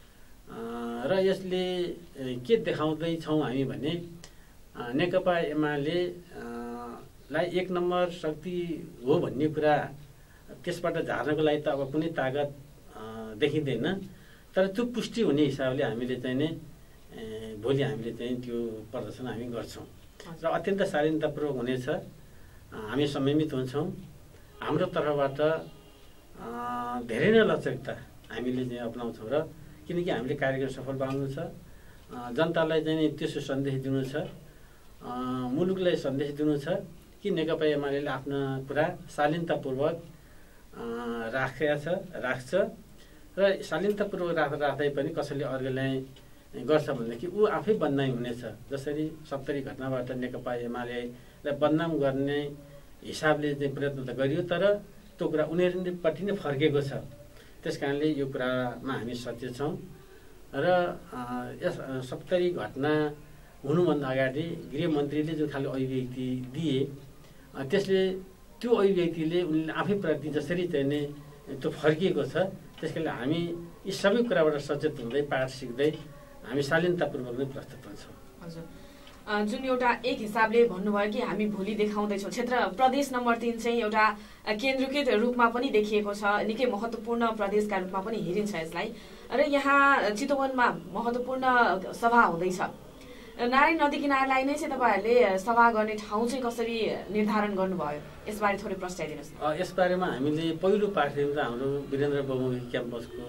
र यसले के देखाउँदैछौँ हामी भने नेकपा एमाले लाई एक नम्बर शक्ति हो भन्ने कुरा त्यसबाट झार्नको लागि त अब कुनै तागत देखिँदैन, तर त्यो पुष्टि हुने हिसाबले हामीले चाहिँ नै भोलि हामीले चाहिँ त्यो प्रदर्शन हामी गर्छौँ र अत्यन्त शालीनतापूर्वक हुनेछ। हामी संयमित हुन्छौँ। हाम्रो तर्फबाट धेरै नै लचकता हामीले चाहिँ अपनाउँछौँ र किनकि हामीले कार्यक्रम सफल बनाउनु छ, जनतालाई चाहिँ त्यसो सन्देश दिनु छ, मुलुकलाई सन्देश दिनु छ कि नेकपा एमाले आफ्ना कुरा शालीनतापूर्वक राखेका छ राख्छ र शालीनतापूर्वक राख्दा राख्दै पनि कसैले अर्कोलाई गर्छ भनेदेखि ऊ आफै बदनामी हुनेछ। जसरी सत्तरी घटनाबाट नेकपा एमालेलाई बदनाम गर्ने हिसाबले चाहिँ प्रयत्न त गरियो, तर त्यो कुरा उनीहरूपट्टि नै फर्केको छ। त्यस कारणले यो कुरामा हामी सचेत छौँ र यस सत्तरी घटना हुनुभन्दा अगाडि गृहमन्त्रीले जुन खालको अभिव्यक्ति दिए त्यसले त्यो अभिव्यक्तिले उनले आफैप्रति जसरी चाहिँ नै त्यो फर्किएको छ। त्यस कारणले हामी यी सबै कुराबाट सचेत हुँदै पाठ सिक्दै हामी शालीनतापूर्वक नै प्रस्तुत हुन्छौँ। हजुर, जुन एउटा एक हिसाबले भन्नुभयो कि हामी भोलि देखाउँदैछौँ, क्षेत्र प्रदेश नम्बर तीन चाहिँ एउटा केन्द्रीकृत रूपमा पनि देखिएको छ, निकै महत्त्वपूर्ण प्रदेशका रूपमा पनि हेरिन्छ यसलाई। र यहाँ चितवनमा महत्त्वपूर्ण सभा हुँदैछ। नारायण नदी किनारलाई नै चाहिँ तपाईँहरूले सभा गर्ने ठाउँ चाहिँ कसरी निर्धारण गर्नुभयो, यसबारे थोरै प्रस्ताइदिनुहोस्। यसबारेमा हामीले पहिलो पार्टीमा त हाम्रो वीरेन्द्र बहुमुखी क्याम्पसको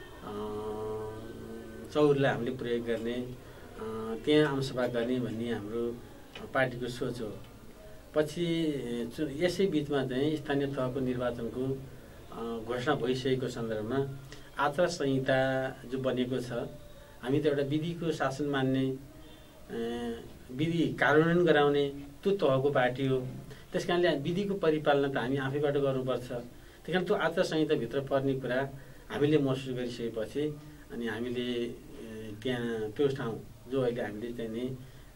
चौरलाई हामीले प्रयोग गर्ने, त्यहाँ आमसभा गर्ने भन्ने हाम्रो पार्टीको सोच हो। पछि यसै बिचमा चाहिँ स्थानीय तहको निर्वाचनको घोषणा भइसकेको सन्दर्भमा आचार संहिता जो बनेको छ, हामी त एउटा विधिको शासन मान्ने, विधि कार्यान्वयन गराउने त्यो तहको पार्टी हो। त्यस कारणले विधिको परिपालना त हामी आफैबाट गर्नुपर्छ। त्यस कारण त्यो आचार संहिताभित्र पर्ने कुरा हामीले महसुस गरिसकेपछि अनि हामीले त्यहाँ त्यो ठाउँ जो अहिले हामीले चाहिँ नि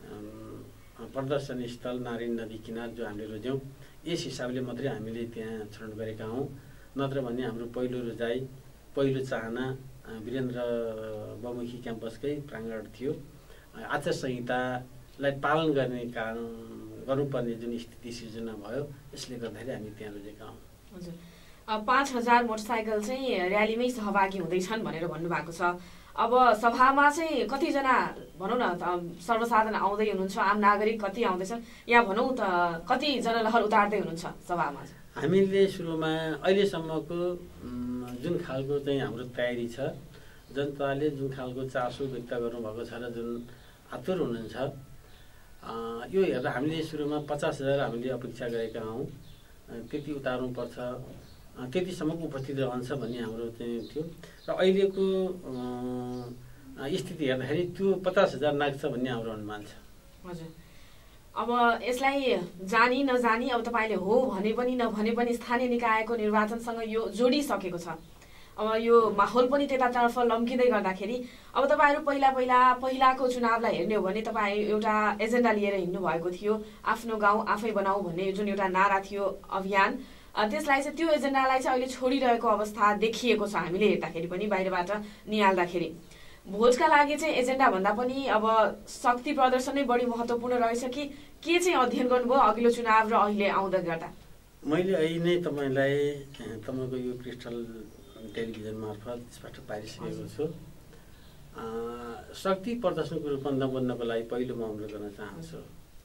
प्रदर्शन स्थल नारायण नदी किनार जो हामीले रोज्यौँ, यस हिसाबले मात्रै हामीले त्यहाँ छनौट गरेका हौँ। नत्र भने हाम्रो पहिलो रोजाइ, पहिलो चाहना वीरेन्द्र बहुमुखी क्याम्पसकै प्राङ्गण थियो। आचार संहितालाई पालन गर्ने कारण गर्नुपर्ने जुन स्थिति सिर्जना भयो, यसले गर्दाखेरि हामी त्यहाँ रोजेका हौँ। हजुर, पाँच हजार मोटरसाइकल चाहिँ र्यालीमै सहभागी हुँदैछन् भनेर भन्नुभएको छ। अब सभामा चाहिँ कतिजना भनौँ न सर्वसाधारण आउँदै हुनुहुन्छ, आम नागरिक कति आउँदैछन्, या भनौँ त कति जनलहर उतार्दै हुनुहुन्छ सभामा? हामीले सुरुमा अहिलेसम्मको जुन खालको चाहिँ हाम्रो तयारी छ, जनताले जुन खालको चासो व्यक्त गर्नुभएको छ र जुन आतुर हुनुहुन्छ, यो हेर्दा हामीले सुरुमा पचास हजार हामीले अपेक्षा गरेका हौँ। त्यति उतार्नुपर्छ, त्यतिसम्मको उपस्थित रहन्छ भन्ने हाम्रो चाहिँ थियो र अहिलेको स्थिति हेर्दाखेरि त्यो पचास हजार नाग्छ भन्ने हाम्रो अनुमान छ। हजुर, अब यसलाई जानी नजानी अब तपाईँले हो भने पनि नभने पनि स्थानीय निकायको निर्वाचनसँग यो जोडिसकेको छ। अब यो माहौल पनि त्यतातर्फ लम्किँदै गर्दाखेरि अब तपाईँहरू पहिला पहिला पहिलाको चुनावलाई हेर्ने हो भने तपाईँ एउटा एजेन्डा लिएर हिँड्नु भएको थियो, आफ्नो गाउँ आफै बनाऊ भन्ने जुन एउटा नारा थियो अभियान, त्यसलाई चाहिँ त्यो एजेन्डालाई चाहिँ अहिले छोडिरहेको अवस्था देखिएको छ हामीले हेर्दाखेरि पनि, बाहिरबाट निहाल्दाखेरि। भोटका लागि चाहिँ एजेन्डा भन्दा पनि अब शक्ति प्रदर्शन नै बढी महत्त्वपूर्ण रहेछ कि के चाहिँ अध्ययन गर्नुभयो अघिल्लो चुनाव र अहिले आउँदै गर्दा? मैले अहिले नै तपाईँलाई तपाईँको यो क्रिस्टल टेलिभिजन मार्फत स्पष्ट पारिसकेको छु। शक्ति प्रदर्शनको रूपमा नबन्नको लागि पहिलो म अनुरोध गर्न चाहन्छु।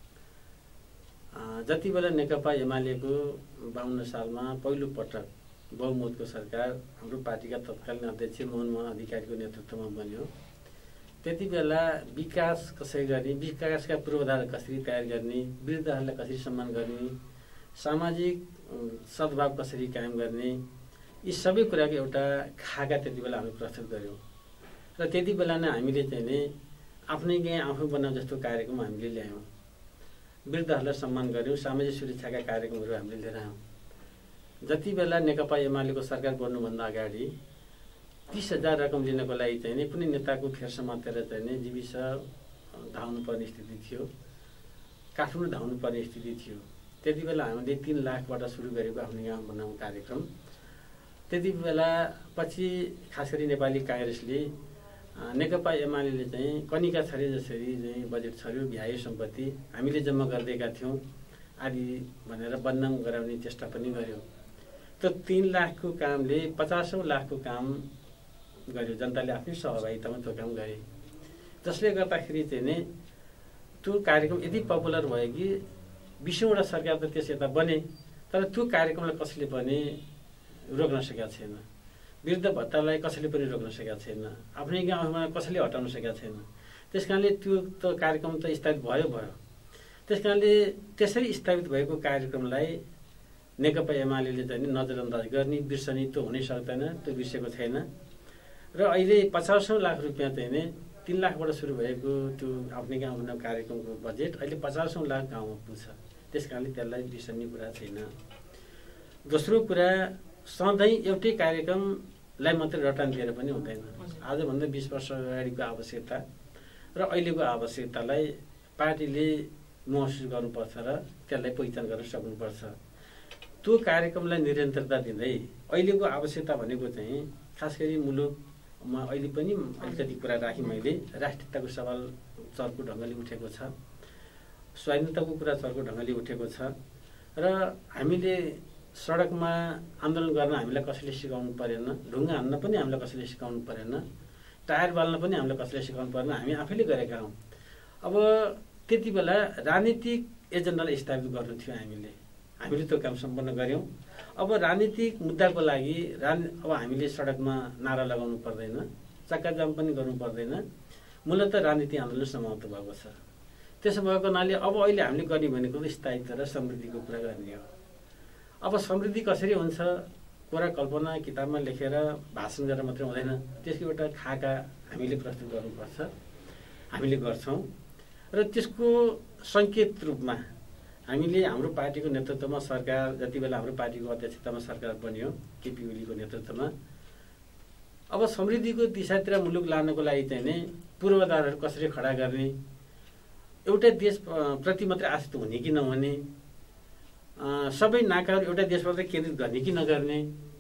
जति बेला नेकपा एमालेको बाहन्न सालमा पहिलो पटक बहुमतको सरकार हाम्रो पार्टीका तत्कालीन अध्यक्ष मोहन अधिकारीको नेतृत्वमा बन्यो, त्यति बेला विकास कसरी गर्ने, विकासका पूर्वाधार कसरी तयार गर्ने, वृद्धहरूलाई कसरी सम्मान गर्ने, सामाजिक सद्भाव कसरी कायम गर्ने, यी सबै कुराको एउटा खाका त्यति बेला हामी प्रस्तुत गऱ्यौँ। र त्यति बेला नै हामीले चाहिँ नि आफ्नै गाउँ आफै बनाऊ जस्तो कार्यक्रम हामीले ल्यायौँ, वृद्धहरूलाई सम्मान गऱ्यौँ, सामाजिक सुरक्षाका कार्यक्रमहरू हामीले लिएर आयौँ। जति बेला नेकपा एमालेको सरकार बन्नुभन्दा अगाडि तीस हजार रकम लिनको लागि चाहिँ नि कुनै नेताको फेर समातेर चाहिँ नि जीविस धाउनु पर्ने स्थिति थियो, काठमाडौँ धाउनु पर्ने स्थिति थियो। त्यति बेला हामीले तीन लाखबाट सुरु गरेको आफ्नो गाउँ बनाउँ कार्यक्रम। त्यति बेला पछि खास गरी नेपाली काङ्ग्रेसले नेकपा एमाले चाहिँ कनिका छरे जसरी चाहिँ बजेट छर्यो, भ्यायो सम्पत्ति हामीले जम्मा गरिदिएका थियौँ आदि भनेर बदनाम गराउने चेष्टा पनि गर्यो। त्यो तीन लाखको कामले पचासौँ लाखको काम गर्यो, जनताले आफ्नै सहभागितामा त्यो काम गरे, जसले गर्दाखेरि चाहिँ नि त्यो कार्यक्रम यति पपुलर भयो कि बिसौँवटा सरकार त त्यस यता बने, तर त्यो कार्यक्रमलाई कसैले पनि रोक्न सकेका छैन। वृद्ध भत्तालाई कसैले पनि रोक्न सकेका छैन। आफ्नै गाउँमा कसैले हटाउन सकेका छैन। त्यस कारणले त्यो त कार्यक्रम त स्थापित भयो भयो त्यस कारणले त्यसरी स्थापित भएको कार्यक्रमलाई नेकपा एमाले चाहिँ नजरअन्दाज गर्ने, बिर्सनी त हुनै सक्दैन, त्यो बिर्सेको छैन। र अहिले पचासौँ लाख रुपियाँ चाहिँ नि तीन लाखबाट सुरु भएको त्यो आफ्नै गाउँ बनाउने कार्यक्रमको बजेट अहिले पचासौँ लाख गाउँमा पुग्छ। त्यस कारणले त्यसलाई बिर्सने कुरा छैन। दोस्रो कुरा, सधैँ एउटै कार्यक्रमलाई मात्रै रटान दिएर पनि हुँदैन। आजभन्दा बिस वर्ष अगाडिको आवश्यकता र अहिलेको आवश्यकतालाई पार्टीले महसुस गर्नुपर्छ र त्यसलाई पहिचान गर्न सक्नुपर्छ। त्यो कार्यक्रमलाई निरन्तरता दिँदै अहिलेको आवश्यकता भनेको चाहिँ खास गरी मुलुकमा अहिले पनि अलिकति कुरा राखेँ मैले, राष्ट्रियताको सवाल चर्को ढङ्गले उठेको छ, स्वाधीनताको कुरा चर्को ढङ्गले उठेको छ र हामीले सडकमा आन्दोलन गर्न हामीलाई कसैले सिकाउनु परेन, ढुङ्गा हान्न पनि हामीलाई कसैले सिकाउनु परेन, टायर बाल्न पनि हामीलाई कसैले सिकाउनु परेन, हामी आफैले गरेका हौँ। अब त्यति बेला राजनीतिक एजेन्डालाई स्थापित गर्नु थियो हामीले, हामीले त्यो काम सम्पन्न गऱ्यौँ। अब राजनीतिक मुद्दाको लागि राज अब हामीले सडकमा नारा लगाउनु पर्दैन, चक्काजाम पनि गर्नु पर्दैन, मूलत राजनीति आन्दोलन समाप्त भएको छ। त्यसो भएको हुनाले अब अहिले हामीले गर्ने भनेको स्थायित्व र समृद्धिको कुरा गर्ने हो। अब समृद्धि कसरी हुन्छ, कुरा कल्पना किताबमा लेखेर भाषण गरेर मात्रै हुँदैन, त्यसको एउटा खाका हामीले प्रस्तुत गर्नुपर्छ, हामीले गर्छौँ। र त्यसको सङ्केत रूपमा हामीले हाम्रो पार्टीको नेतृत्वमा सरकार, जति बेला हाम्रो पार्टीको अध्यक्षतामा सरकार बन्यो केपी ओलीको नेतृत्वमा, अब समृद्धिको दिशातिर मुलुक लानको लागि चाहिँ नै पूर्वाधारहरू कसरी खडा गर्ने, एउटा देश प्रति मात्रै आश्रित हुने कि नहुने, सबै नाकाहरू एउटा देशबाट केन्द्रित गर्ने कि नगर्ने,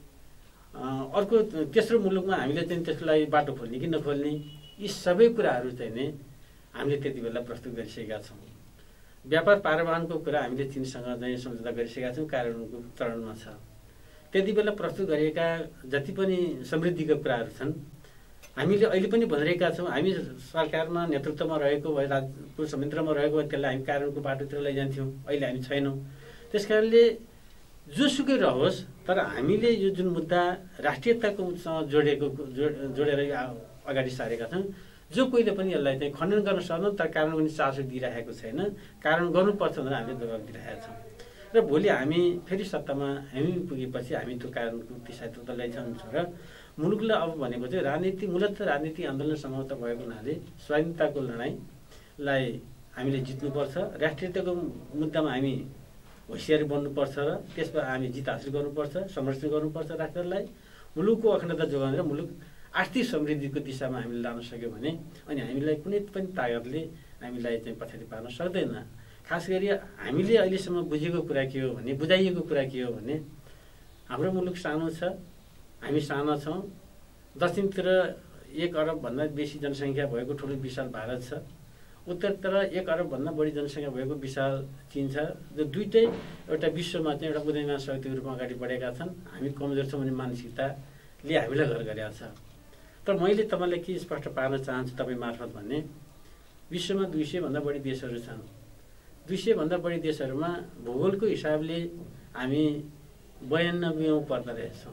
अर्को तेस्रो मुलुकमा हामीले चाहिँ त्यसको लागि बाटो खोल्ने कि नखोल्ने, यी सबै कुराहरू चाहिँ नै हामीले त्यति बेला प्रस्तुत गरिसकेका छौँ। व्यापार पारवाहनको कुरा हामीले चीनसँग चाहिँ सम्झौता गरिसकेका छौँ, कार्यान्वयनको चरणमा छ। त्यति बेला प्रस्तुत गरिएका जति पनि समृद्धिका कुराहरू छन् हामीले अहिले पनि भनिरहेका छौँ। हामी सरकारमा नेतृत्वमा रहेको भए, राजको संयन्त्रमा रहेको भए त्यसलाई हामी कार्यान्वयनको बाटोतिर लैजान्थ्यौँ, अहिले हामी छैनौँ। त्यस कारणले जोसुकै रहोस्, तर हामीले यो जुन मुद्दा राष्ट्रियताकोसँग जोडेको जोडेर अगाडि सारेका छौँ, जो कोहीले पनि यसलाई चाहिँ खण्डन गर्न सक्दैन, तर कारण पनि चासो दिइरहेको छैन, कारण गर्नुपर्छ भनेर हामीले दबाब दिइरहेका छौँ। र भोलि हामी फेरि सत्तामा हामी पुगेपछि हामी त्यो कारणको दिशातर्फ लैजान्छौँ। र मुलुकलाई अब भनेको चाहिँ राजनीति, मूलत राजनीति आन्दोलन समाप्त भएको हुनाले स्वाधीनताको लडाइँलाई हामीले जित्नुपर्छ, राष्ट्रियताको मुद्दामा हामी होसियारी बन्नुपर्छ र त्यसमा हामी जित हासिल गर्नुपर्छ, संरक्षण गर्नुपर्छ राष्ट्रलाई। मुलुकको अखण्डता जोगाउन र मुलुक आर्थिक समृद्धिको दिशामा हामीले लान सक्यौँ भने अनि हामीलाई कुनै पनि तागतले हामीलाई चाहिँ पछाडि पार्न सक्दैन। खास गरी हामीले अहिलेसम्म बुझेको कुरा के हो भने, बुझाइएको कुरा के हो भने, हाम्रो मुलुक सानो छ, हामी साना छौँ। दक्षिणतिर एक अरबभन्दा बेसी जनसङ्ख्या भएको ठुलो विशाल भारत छ, उत्तरतिर एक अरबभन्दा बढी जनसङ्ख्या भएको विशाल चीन छ। जो दुइटै एउटा विश्वमा चाहिँ एउटा उदयमान शक्तिको रूपमा अगाडि बढेका छन्। हामी कमजोर छौँ भन्ने मानसिकताले हामीलाई घर गरेका छ। तर मैले तपाईँलाई के स्पष्ट पार्न चाहन्छु तपाईँ मार्फत भने, विश्वमा दुई सयभन्दा बढी देशहरू छन्। दुई सयभन्दा बढी देशहरूमा भूगोलको हिसाबले हामी बयानब्बेौँ पर्दा रहेछौँ।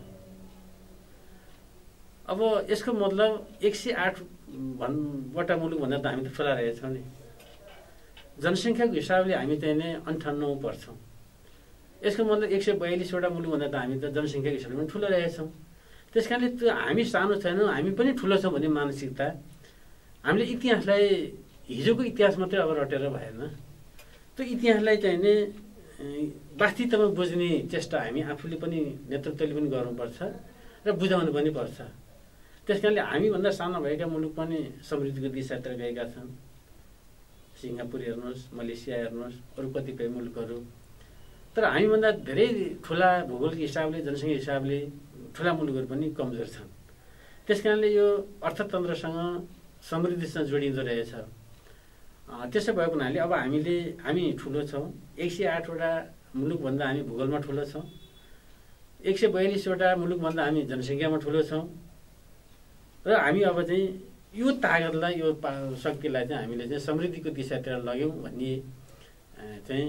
अब यसको मतलब एक सय आठ भन्वटा मुलुकभन्दा त हामी त ठुला रहेछौँ नि। जनसङ्ख्याको हिसाबले हामी चाहिँ नै अन्ठाउन्नौ पर्छौँ। यसको मतलब एक सय बयालिसवटा मुलुकभन्दा त हामी त जनसङ्ख्याको हिसाबले पनि ठुलो रहेछौँ। त्यस कारणले त्यो हामी सानो छैनौँ, हामी पनि ठुलो छौँ भन्ने मानसिकता हामीले इतिहासलाई हिजोको इतिहास मात्रै अब रटेर भएन, त्यो इतिहासलाई चाहिँ नै वास्तविकतामा बुझ्ने चेष्टा हामी आफूले पनि नेतृत्वले पनि गर्नुपर्छ र बुझाउनु पनि पर्छ। त्यस कारणले हामीभन्दा सानो भएका मुलुक पनि समृद्धिको दिशातिर गएका छन्। सिङ्गापुर हेर्नुहोस्, मलेसिया हेर्नुहोस्, अरू कतिपय मुलुकहरू। तर हामीभन्दा धेरै ठुला भूगोलको हिसाबले, जनसङ्ख्या हिसाबले ठुला मुलुकहरू पनि कमजोर छन्। त्यस कारणले यो अर्थतन्त्रसँग समृद्धिसँग जोडिँदो रहेछ। त्यसो भएको हुनाले अब हामीले हामी ठुलो छौँ, एक सय आठवटा मुलुकभन्दा हामी भूगोलमा ठुलो छौँ, एक सय बयालिसवटा मुलुकभन्दा हामी जनसङ्ख्यामा ठुलो छौँ। र हामी अब चाहिँ यो तागतलाई, यो शक्तिलाई चाहिँ हामीले चाहिँ समृद्धिको दिशातिर लग्यौँ भन्ने चाहिँ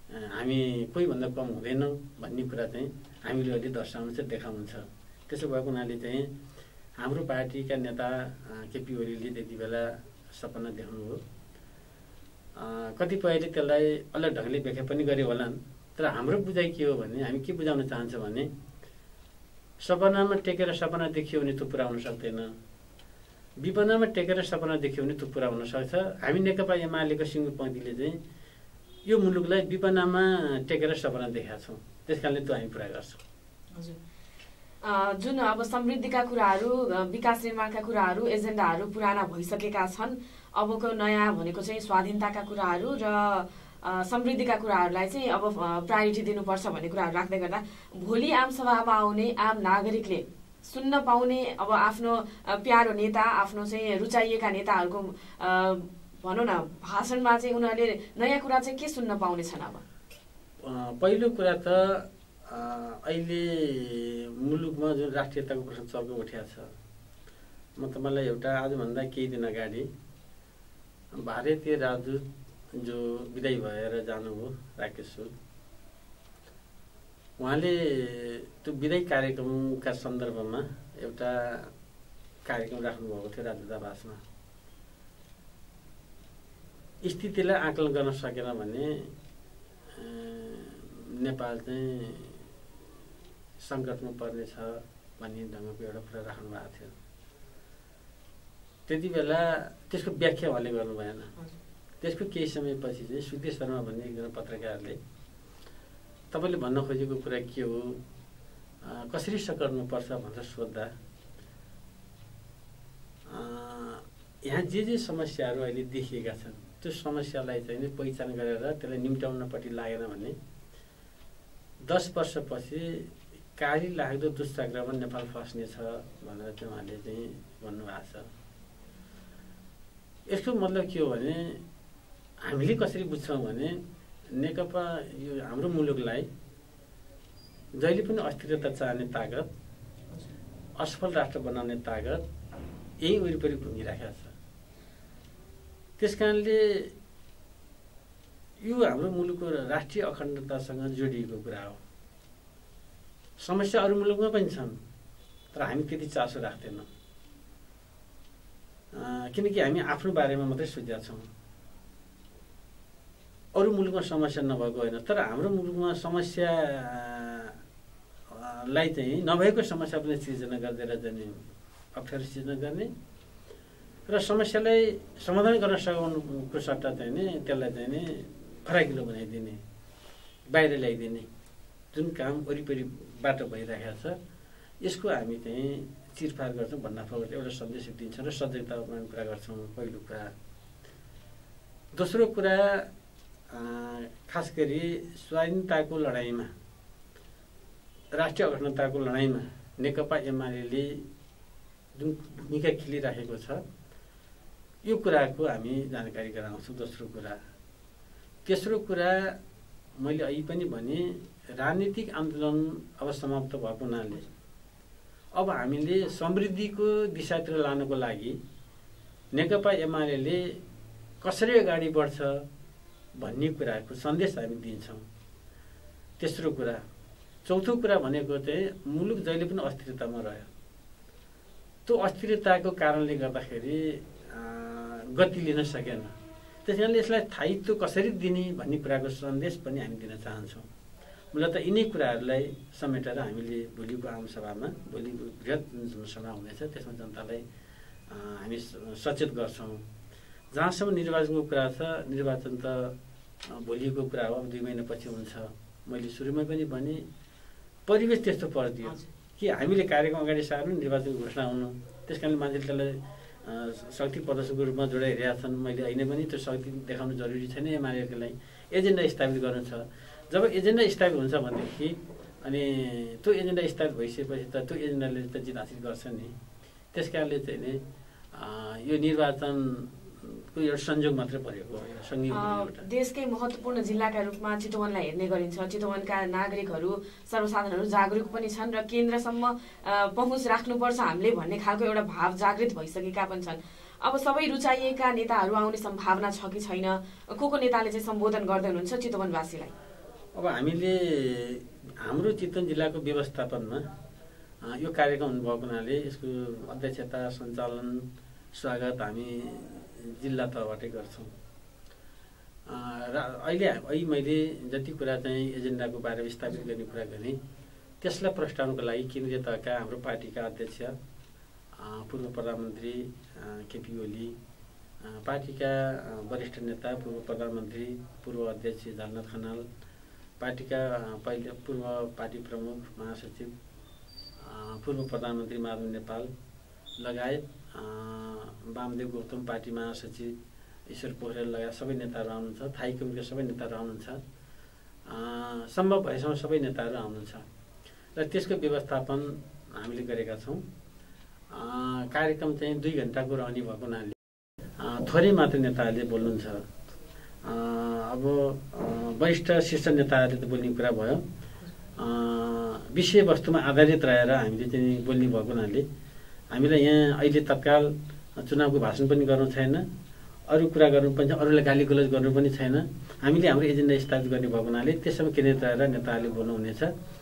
हामी कोहीभन्दा कम हुँदैनौँ भन्ने कुरा चाहिँ हामीले अहिले दर्शाउनु चाहिँ देखाउनु छ। त्यसो भएको हुनाले चाहिँ हाम्रो पार्टीका नेता केपी ओलीले त्यति बेला सपना देखाउनुभयो। कतिपयले त्यसलाई अलग ढङ्गले व्याख्या पनि गरे होलान्, तर हाम्रो बुझाइ के हो भने हामी के बुझाउन चाहन्छौँ भने सपनामा टेकेर सपना देखियो भने त्यो पुरा हुन सक्दैन, विपन्नमा टेकेर सपना देखियो भने त्यो पुरा हुन सक्छ। हामी नेकपा एमालेको सिङ्गो पङ्क्तिले चाहिँ यो मुलुकलाई विपन्नमा टेकेर सपना देखाएको छौँ, त्यस कारणले त्यो हामी पुरा गर्छौँ। हजुर, जुन अब समृद्धिका कुराहरू, विकास निर्माणका कुराहरू, एजेन्डाहरू पुराना भइसकेका छन्, अबको नयाँ भनेको चाहिँ स्वाधीनताका कुराहरू र समृद्धिका कुराहरूलाई चाहिँ अब प्रायोरिटी दिनुपर्छ भन्ने कुराहरू राख्दै गर्दा भोलि आम सभामा आउने आम नागरिकले सुन्न पाउने अब आफ्नो प्यारो नेता, आफ्नो चाहिँ रुचाइएका नेताहरूको भनौँ न भाषणमा चाहिँ उनीहरूले नयाँ कुरा चाहिँ के सुन्न पाउने छन्? अब पहिलो कुरा त अहिले मुलुकमा जुन राष्ट्रियताको प्रश्न चर्को उठेको छ, म तपाईँलाई एउटा आजभन्दा केही दिन अगाडि भारतीय राजदूत जो विदाई भएर जानुभयो राकेश सुद, उहाँले त्यो विदाई कार्यक्रमका सन्दर्भमा एउटा कार्यक्रम राख्नुभएको थियो राजदूतावासमा। स्थितिलाई आकलन गर्न सकेन भने नेपाल चाहिँ सङ्कटमा पर्नेछ भन्ने ढङ्गको एउटा कुरा राख्नु भएको थियो। त्यति बेला त्यसको व्याख्या उहाँले गर्नु भएन। त्यसको केही समयपछि चाहिँ सुदेश शर्मा भन्ने एकजना पत्रकारले तपाईँले भन्न खोजेको कुरा के हो, कसरी सकार्नुपर्छ भनेर सोद्धा यहाँ जे जे समस्याहरू अहिले देखिएका छन् त्यो समस्यालाई चाहिँ पहिचान गरेर त्यसलाई निम्त्याउनपट्टि लागेन भने दस वर्षपछि काली लाग्दो दुष्चक्रमा नेपाल फस्नेछ भनेर चाहिँ उहाँले चाहिँ भन्नुभएको छ। यसको मतलब के हो भने हामीले कसरी बुझ्छौँ भने नेकपा यो हाम्रो मुलुकलाई जहिले पनि अस्थिरता चाहने तागत, असफल राष्ट्र बनाउने तागत यही वरिपरि घुमिराखेको छ। त्यस कारणले यो हाम्रो मुलुकको राष्ट्रिय अखण्डतासँग जोडिएको कुरा हो। समस्या अरू मुलुकमा पनि छन्, तर हामी त्यति चासो राख्दैनौँ, किनकि हामी आफ्नो बारेमा मात्रै सोचेका छौँ। अरू मुलुकमा समस्या नभएको होइन, तर हाम्रो मुलुकमा समस्यालाई चाहिँ नभएको समस्या पनि सृजना गरिदिएर जाने, अप्ठ्यारो सृजना गर्ने र समस्यालाई समाधान गर्न सघाउनुको सट्टा चाहिँ नि त्यसलाई चाहिँ नि फराकिलो बनाइदिने, बाहिर ल्याइदिने जुन काम वरिपरिबाट भइरहेको छ, यसको हामी चाहिँ चिरफार गर्छौँ भन्नाफाबाट एउटा सन्देश दिन्छौँ र सजगता अपनाउने कुरा गर्छौँ। पहिलो कुरा। दोस्रो कुरा, खास गरी स्वाधीनताको लडाइँमा, राष्ट्रिय अखण्डताको लडाइँमा नेकपा एमाले जुन भूमिका खेलिराखेको छ यो कुराको हामी जानकारी गराउँछौँ। दोस्रो कुरा। तेस्रो कुरा, मैले अघि पनि भने राजनीतिक आन्दोलन अब समाप्त भएको हुनाले अब हामीले समृद्धिको दिशातिर लानको लागि नेकपा एमाले कसरी अगाडि बढ्छ भन्ने कुराको सन्देश हामी दिन्छौँ। तेस्रो कुरा। चौथो कुरा भनेको चाहिँ मुलुक जहिले पनि अस्थिरतामा रह्यो, त्यो अस्थिरताको कारणले गर्दाखेरि गति लिन सकेन। त्यस कारणले यसलाई स्थायित्व कसरी दिने भन्ने कुराको सन्देश पनि हामी दिन चाहन्छौँ। मूलतः यिनै कुराहरूलाई समेटेर हामीले भोलिको आमसभामा, भोलि बृहत जनसभा हुनेछ त्यसमा जनतालाई हामी सचेत गर्छौँ। जहाँसम्म निर्वाचनको कुरा छ, निर्वाचन त भोलिको कुरा हो, दुई महिनापछि हुन्छ। मैले सुरुमा पनि भने परिवेश त्यस्तो परिदियो कि हामीले कार्यक्रम अगाडि सार्नु, निर्वाचनको घोषणा हुनु, त्यस कारणले मान्छेले त्यसलाई शक्ति प्रदर्शनको रूपमा जोडाइरहेका छन्। मैले अहिले पनि त्यो शक्ति देखाउनु जरुरी छैन। एमालेलाई एजेन्डा स्थापित गर्नु छ। जब एजेन्डा स्थापित हुन्छ भनेदेखि अनि त्यो एजेन्डा स्थापित भइसकेपछि त त्यो एजेन्डाले त जित हासिल गर्छ नि। त्यस कारणले चाहिँ नि यो निर्वाचनको एउटा संयोग मात्रै परेको हो। देशकै महत्त्वपूर्ण जिल्लाका रूपमा चितवनलाई हेर्ने गरिन्छ। चितवनका नागरिकहरू, सर्वसाधारणहरू जागरुक पनि छन् र केन्द्रसम्म पहुँच राख्नुपर्छ हामीले भन्ने खालको एउटा भाव जागृत भइसकेका पनि छन्। अब सबै रुचाइएका नेताहरू आउने सम्भावना छ कि छैन? को को नेताले चाहिँ सम्बोधन गर्दै हुनुहुन्छ चितवनवासीलाई? अब हामीले हाम्रो चितवन जिल्लाको व्यवस्थापनमा यो कार्यक्रम हुनुभएको हुनाले यसको अध्यक्षता सञ्चालन स्वागत हामी जिल्ला तहबाटै गर्छौँ। र अहिले अहिले मैले जति कुरा चाहिँ एजेन्डाको बारेमा स्थापित गर्ने कुरा गरेँ त्यसलाई प्रस्तावनको लागि केन्द्रीय तहका हाम्रो पार्टीका अध्यक्ष पूर्व प्रधानमन्त्री केपी ओली, पार्टीका वरिष्ठ नेता पूर्व प्रधानमन्त्री पूर्व अध्यक्ष झलनाथ खनाल, पार्टीका पहिले पूर्व पार्टी प्रमुख महासचिव पूर्व प्रधानमन्त्री माधव नेपाल लगायत वामदेव गौतम पार्टी महासचिव ईश्वर पोखरेल लगायत सबै नेताहरू आउनुहुन्छ। थाई कमिटीका सबै नेताहरू आउनुहुन्छ। सम्भव भएसम्म सबै नेताहरू आउनुहुन्छ र त्यसको व्यवस्थापन हामीले गरेका छौँ। कार्यक्रम चाहिँ दुई घन्टाको रहने भएको हुनाले थोरै मात्र नेताहरूले बोल्नुहुन्छ। अब वरिष्ठ शीर्ष नेताहरूले त बोल्ने कुरा भयो, विषयवस्तुमा आधारित रहेर हामीले चाहिँ बोल्ने भएको हुनाले हामीलाई यहाँ अहिले तत्काल चुनावको भाषण पनि गर्नु छैन, अरू कुरा गर्नु पनि छैन, अरूलाई गाली गलौज गर्नु पनि छैन। हामीले हाम्रो एजेन्डा स्थापित गर्ने भएको हुनाले त्यसमा केन्द्रित रहेर नेताहरूले बोल्नुहुनेछ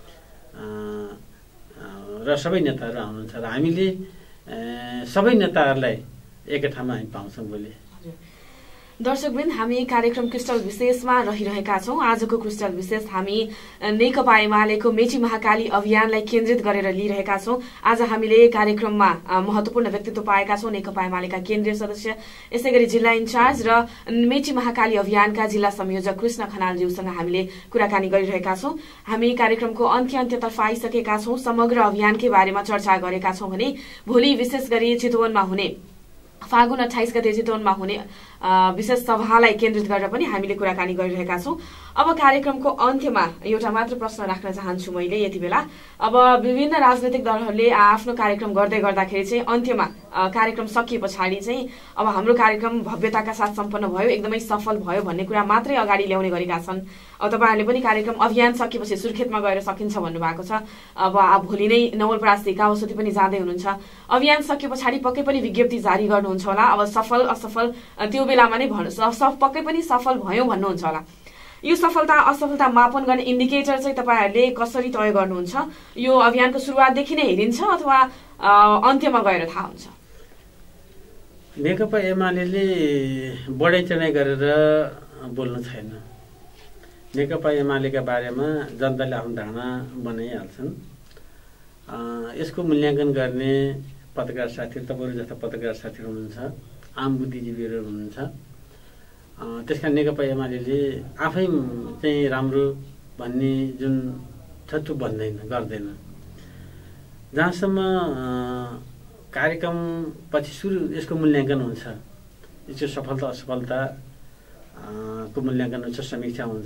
र सबै नेताहरू आउनुहुन्छ र हामीले सबै नेताहरूलाई एकै ठाउँमा हामी पाउँछौँ भोलि। दर्शकवृन्द, हामी कार्यक्रम क्रिस्टल विशेषमा रहिरहेका छौँ। आजको क्रिस्टल विशेष हामी नेकपा एमालेको मेची महाकाली अभियानलाई केन्द्रित गरेर लिइरहेका छौँ। आज हामीले कार्यक्रममा महत्त्वपूर्ण व्यक्तित्व पाएका छौँ। नेकपा एमालेका केन्द्रीय सदस्य, यसै गरी जिल्ला इन्चार्ज र मेची महाकाली अभियानका जिल्ला संयोजक कृष्ण खनालज्यूसँग हामीले कुराकानी गरिरहेका छौँ। हामी कार्यक्रमको अन्त्य अन्त्यतर्फ आइसकेका छौँ। समग्र अभियानकै बारेमा चर्चा गरेका छौँ भने भोलि विशेष गरी चितवनमा हुने फागुन अठाइस गते चितवनमा हुने विशेष सभालाई केन्द्रित गरेर पनि हामीले कुराकानी गरिरहेका छौँ। अब कार्यक्रमको अन्त्यमा एउटा मात्र प्रश्न राख्न चाहन्छु मैले यति बेला। अब विभिन्न राजनैतिक दलहरूले आफ्नो कार्यक्रम गर्दै गर्दाखेरि चाहिँ अन्त्यमा कार्यक्रम सकिए पछाडि चाहिँ अब हाम्रो कार्यक्रम भव्यताका साथ सम्पन्न भयो, एकदमै सफल भयो भन्ने कुरा मात्रै अगाडि ल्याउने गरेका छन्। अब तपाईँहरूले पनि कार्यक्रम अभियान सकिएपछि सुर्खेतमा गएर सकिन्छ भन्नुभएको छ। अब भोलि नै नवलपरासी काउसती पनि जाँदै हुनुहुन्छ। अभियान सकिए पछाडि पक्कै पनि विज्ञप्ति जारी गर्नुहुन्छ होला। अब सफल असफल त्यो बेलामा नै भन् पक्कै पनि सफल भयो भन्नुहुन्छ होला। यो सफलता असफलता मापन गर्ने इन्डिकेटर चाहिँ तपाईँहरूले कसरी तय गर्नुहुन्छ? यो अभियानको सुरुवातदेखि नै हेरिन्छ अथवा अन्त्यमा गएर थाहा हुन्छ? नेकपा एमाले बढाइ चढाइ गरेर बोल्नु छैन। नेकपा एमालेका बारेमा जनताले आफ्नो धारणा बनाइहाल्छन्। यसको मूल्याङ्कन गर्ने पत्रकार साथीहरू, तपाईँहरू जस्ता पत्रकार साथीहरू हुनुहुन्छ, आम बुद्धिजीवीहरू हुनुहुन्छ। त्यस कारण नेकपा एमाले आफै चाहिँ राम्रो भन्ने जुन छ त्यो भन्दैन, गर्दैन। जहाँसम्म कार्यक्रम पछि सुरु यसको मूल्याङ्कन हुन्छ, यसको सफलता असफलता को मूल्याङ्कन हुन्छ, समीक्षा हुन्छ।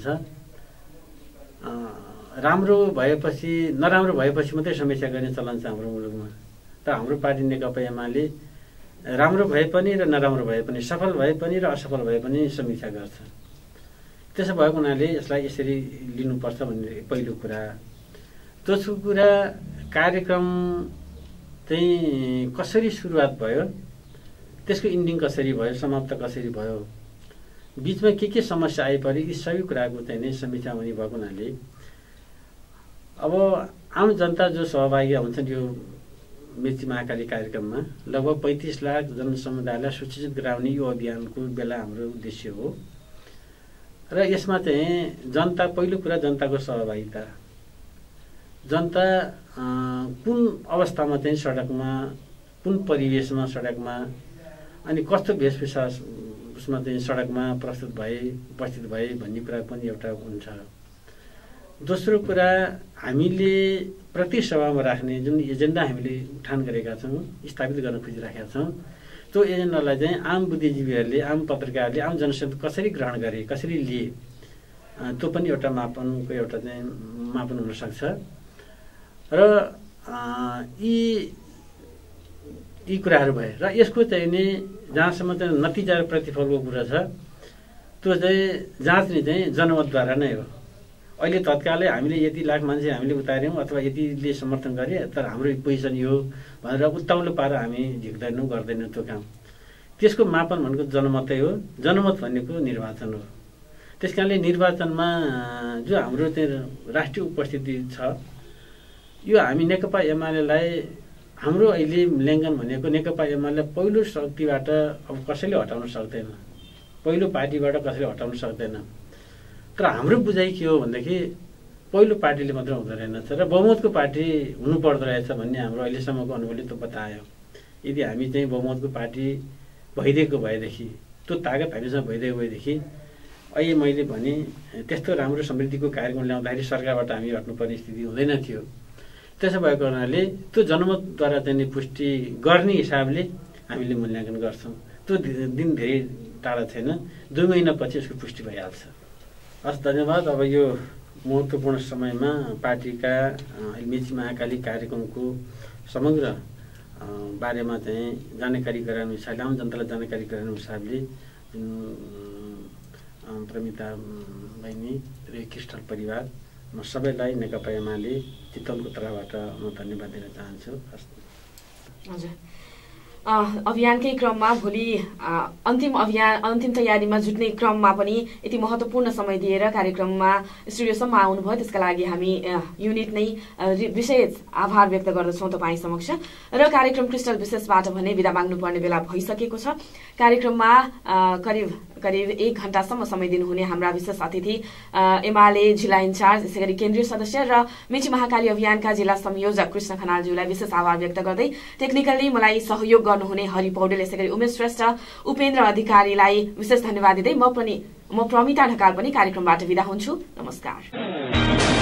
राम्रो भएपछि नराम्रो भएपछि मात्रै समीक्षा गर्ने चलन छ हाम्रो मुलुकमा। तर हाम्रो पार्टी नेकपा एमाले राम्रो भए पनि र नराम्रो भए पनि, सफल भए पनि र असफल भए पनि समीक्षा गर्छ। त्यसो भएको हुनाले यसलाई यसरी लिनुपर्छ भन्ने पहिलो कुरा। दोस्रो कुरा, कार्यक्रम चाहिँ कसरी सुरुवात भयो, त्यसको इन्डिङ कसरी भयो, समाप्त कसरी भयो, बिचमा के के समस्या आइपऱ्यो, यी सबै कुराको चाहिँ नै समीक्षा हुने भएको हुनाले अब आम जनता जो सहभागी हुन्छन् यो मेची महाकाली कार्यक्रममा लगभग पैँतिस लाख जनसमुदायलाई सूचित गराउने यो अभियानको बेला हाम्रो उद्देश्य हो। र यसमा चाहिँ जनता, पहिलो कुरा जनताको सहभागिता, जनता कुन अवस्थामा चाहिँ सडकमा, कुन परिवेशमा सडकमा, अनि कस्तो वेशभूषा उसमा चाहिँ सडकमा प्रस्तुत भए उपस्थित भए भन्ने कुरा पनि एउटा हुन्छ। दोस्रो कुरा, हामीले प्रति सभामा राख्ने जुन एजेन्डा हामीले उठान गरेका छौँ, स्थापित गर्न खोजिराखेका छौँ, त्यो एजेन्डालाई चाहिँ आम बुद्धिजीवीहरूले, आम पत्रकारले, आम जनशब्द कसरी ग्रहण गरे, कसरी लिए, त्यो पनि एउटा मापनको एउटा चाहिँ मापन हुनसक्छ। र यी यी कुराहरू भए र यसको चाहिँ नि जहाँसम्म चाहिँ नतिजा र प्रतिफलको कुरा छ, त्यो चाहिँ जाँच्ने चाहिँ जनमतद्वारा नै हो। अहिले तत्कालै हामीले यति लाख मान्छे हामीले उतार्यौँ अथवा यतिले समर्थन गरे, तर हाम्रो पोजिसन यो भनेर उत्ताउलो पारा हामी झिक्दैनौँ, गर्दैनौँ त्यो काम। त्यसको मापन भनेको जनमतै हो। जनमत भनेको निर्वाचन हो। त्यस कारणले निर्वाचनमा जो हाम्रो चाहिँ राष्ट्रिय उपस्थिति छ यो हामी नेकपा एमालेलाई हाम्रो अहिले मूल्याङ्कन भनेको नेकपा एमाले पहिलो शक्तिबाट अब कसैले हटाउन सक्दैन, पहिलो पार्टीबाट कसैले हटाउन सक्दैन। तर हाम्रो बुझाइ के हो भनेदेखि पहिलो पार्टीले मात्र हुँदो रहेनछ र बहुमतको पार्टी हुनुपर्दो रहेछ भन्ने हाम्रो अहिलेसम्मको अनुभवले त्यो बतायो। यदि हामी चाहिँ बहुमतको पार्टी भइदिएको भएदेखि, त्यो तागत हामीसँग भइदिएको भएदेखि अहिले मैले भने त्यस्तो राम्रो समृद्धिको कार्यक्रम ल्याउँदाखेरि सरकारबाट हामी हट्नुपर्ने स्थिति हुँदैन थियो। त्यसो भएको हुनाले त्यो जनमतद्वारा चाहिँ पुष्टि गर्ने हिसाबले हामीले मूल्याङ्कन गर्छौँ। त्यो दिन धेरै टाढा छैन, दुई महिनापछि यसको पुष्टि भइहाल्छ। हस्, धन्यवाद। अब यो महत्त्वपूर्ण समयमा पार्टीका मेची महाकाली कार्यक्रमको समग्र बारेमा चाहिँ जानकारी गराउने हिसाबले, आम जनतालाई जानकारी गराउने हिसाबले प्रमिता बहिनी र क्रिस्टल परिवार म सबैलाई नेकपा एमाले चितवनको तर्फबाट म धन्यवाद दिन चाहन्छु। हजुर, अभियानकै क्रममा भोलि अन्तिम अभियान अन्तिम तयारीमा जुट्ने क्रममा पनि यति महत्त्वपूर्ण समय दिएर कार्यक्रममा स्टुडियोसम्म आउनुभयो, त्यसका लागि हामी युनिट नै विशेष आभार व्यक्त गर्दछौँ तपाईँ समक्ष। र कार्यक्रम क्रिस्टल विशेषबाट भने बिदा माग्नुपर्ने बेला भइसकेको छ। कार्यक्रममा करिब करिब एक घण्टासम्म समय दिनुहुने हाम्रा विशेष अतिथि एमाले जिल्ला इन्चार्ज, यसै गरी केन्द्रीय सदस्य र मेची महाकाली अभियानका जिल्ला संयोजक कृष्ण खनालज्यूलाई विशेष आभार व्यक्त गर्दै टेक्निकली मलाई सहयोग गर्नुहुने हरि पौडेल, यसै गरी उमेश श्रेष्ठ, उपेन्द्र अधिकारीलाई विशेष धन्यवाद दिँदै म पनि म प्रमिता ढकाल पनि कार्यक्रमबाट बिदा हुन्छु। नमस्कार।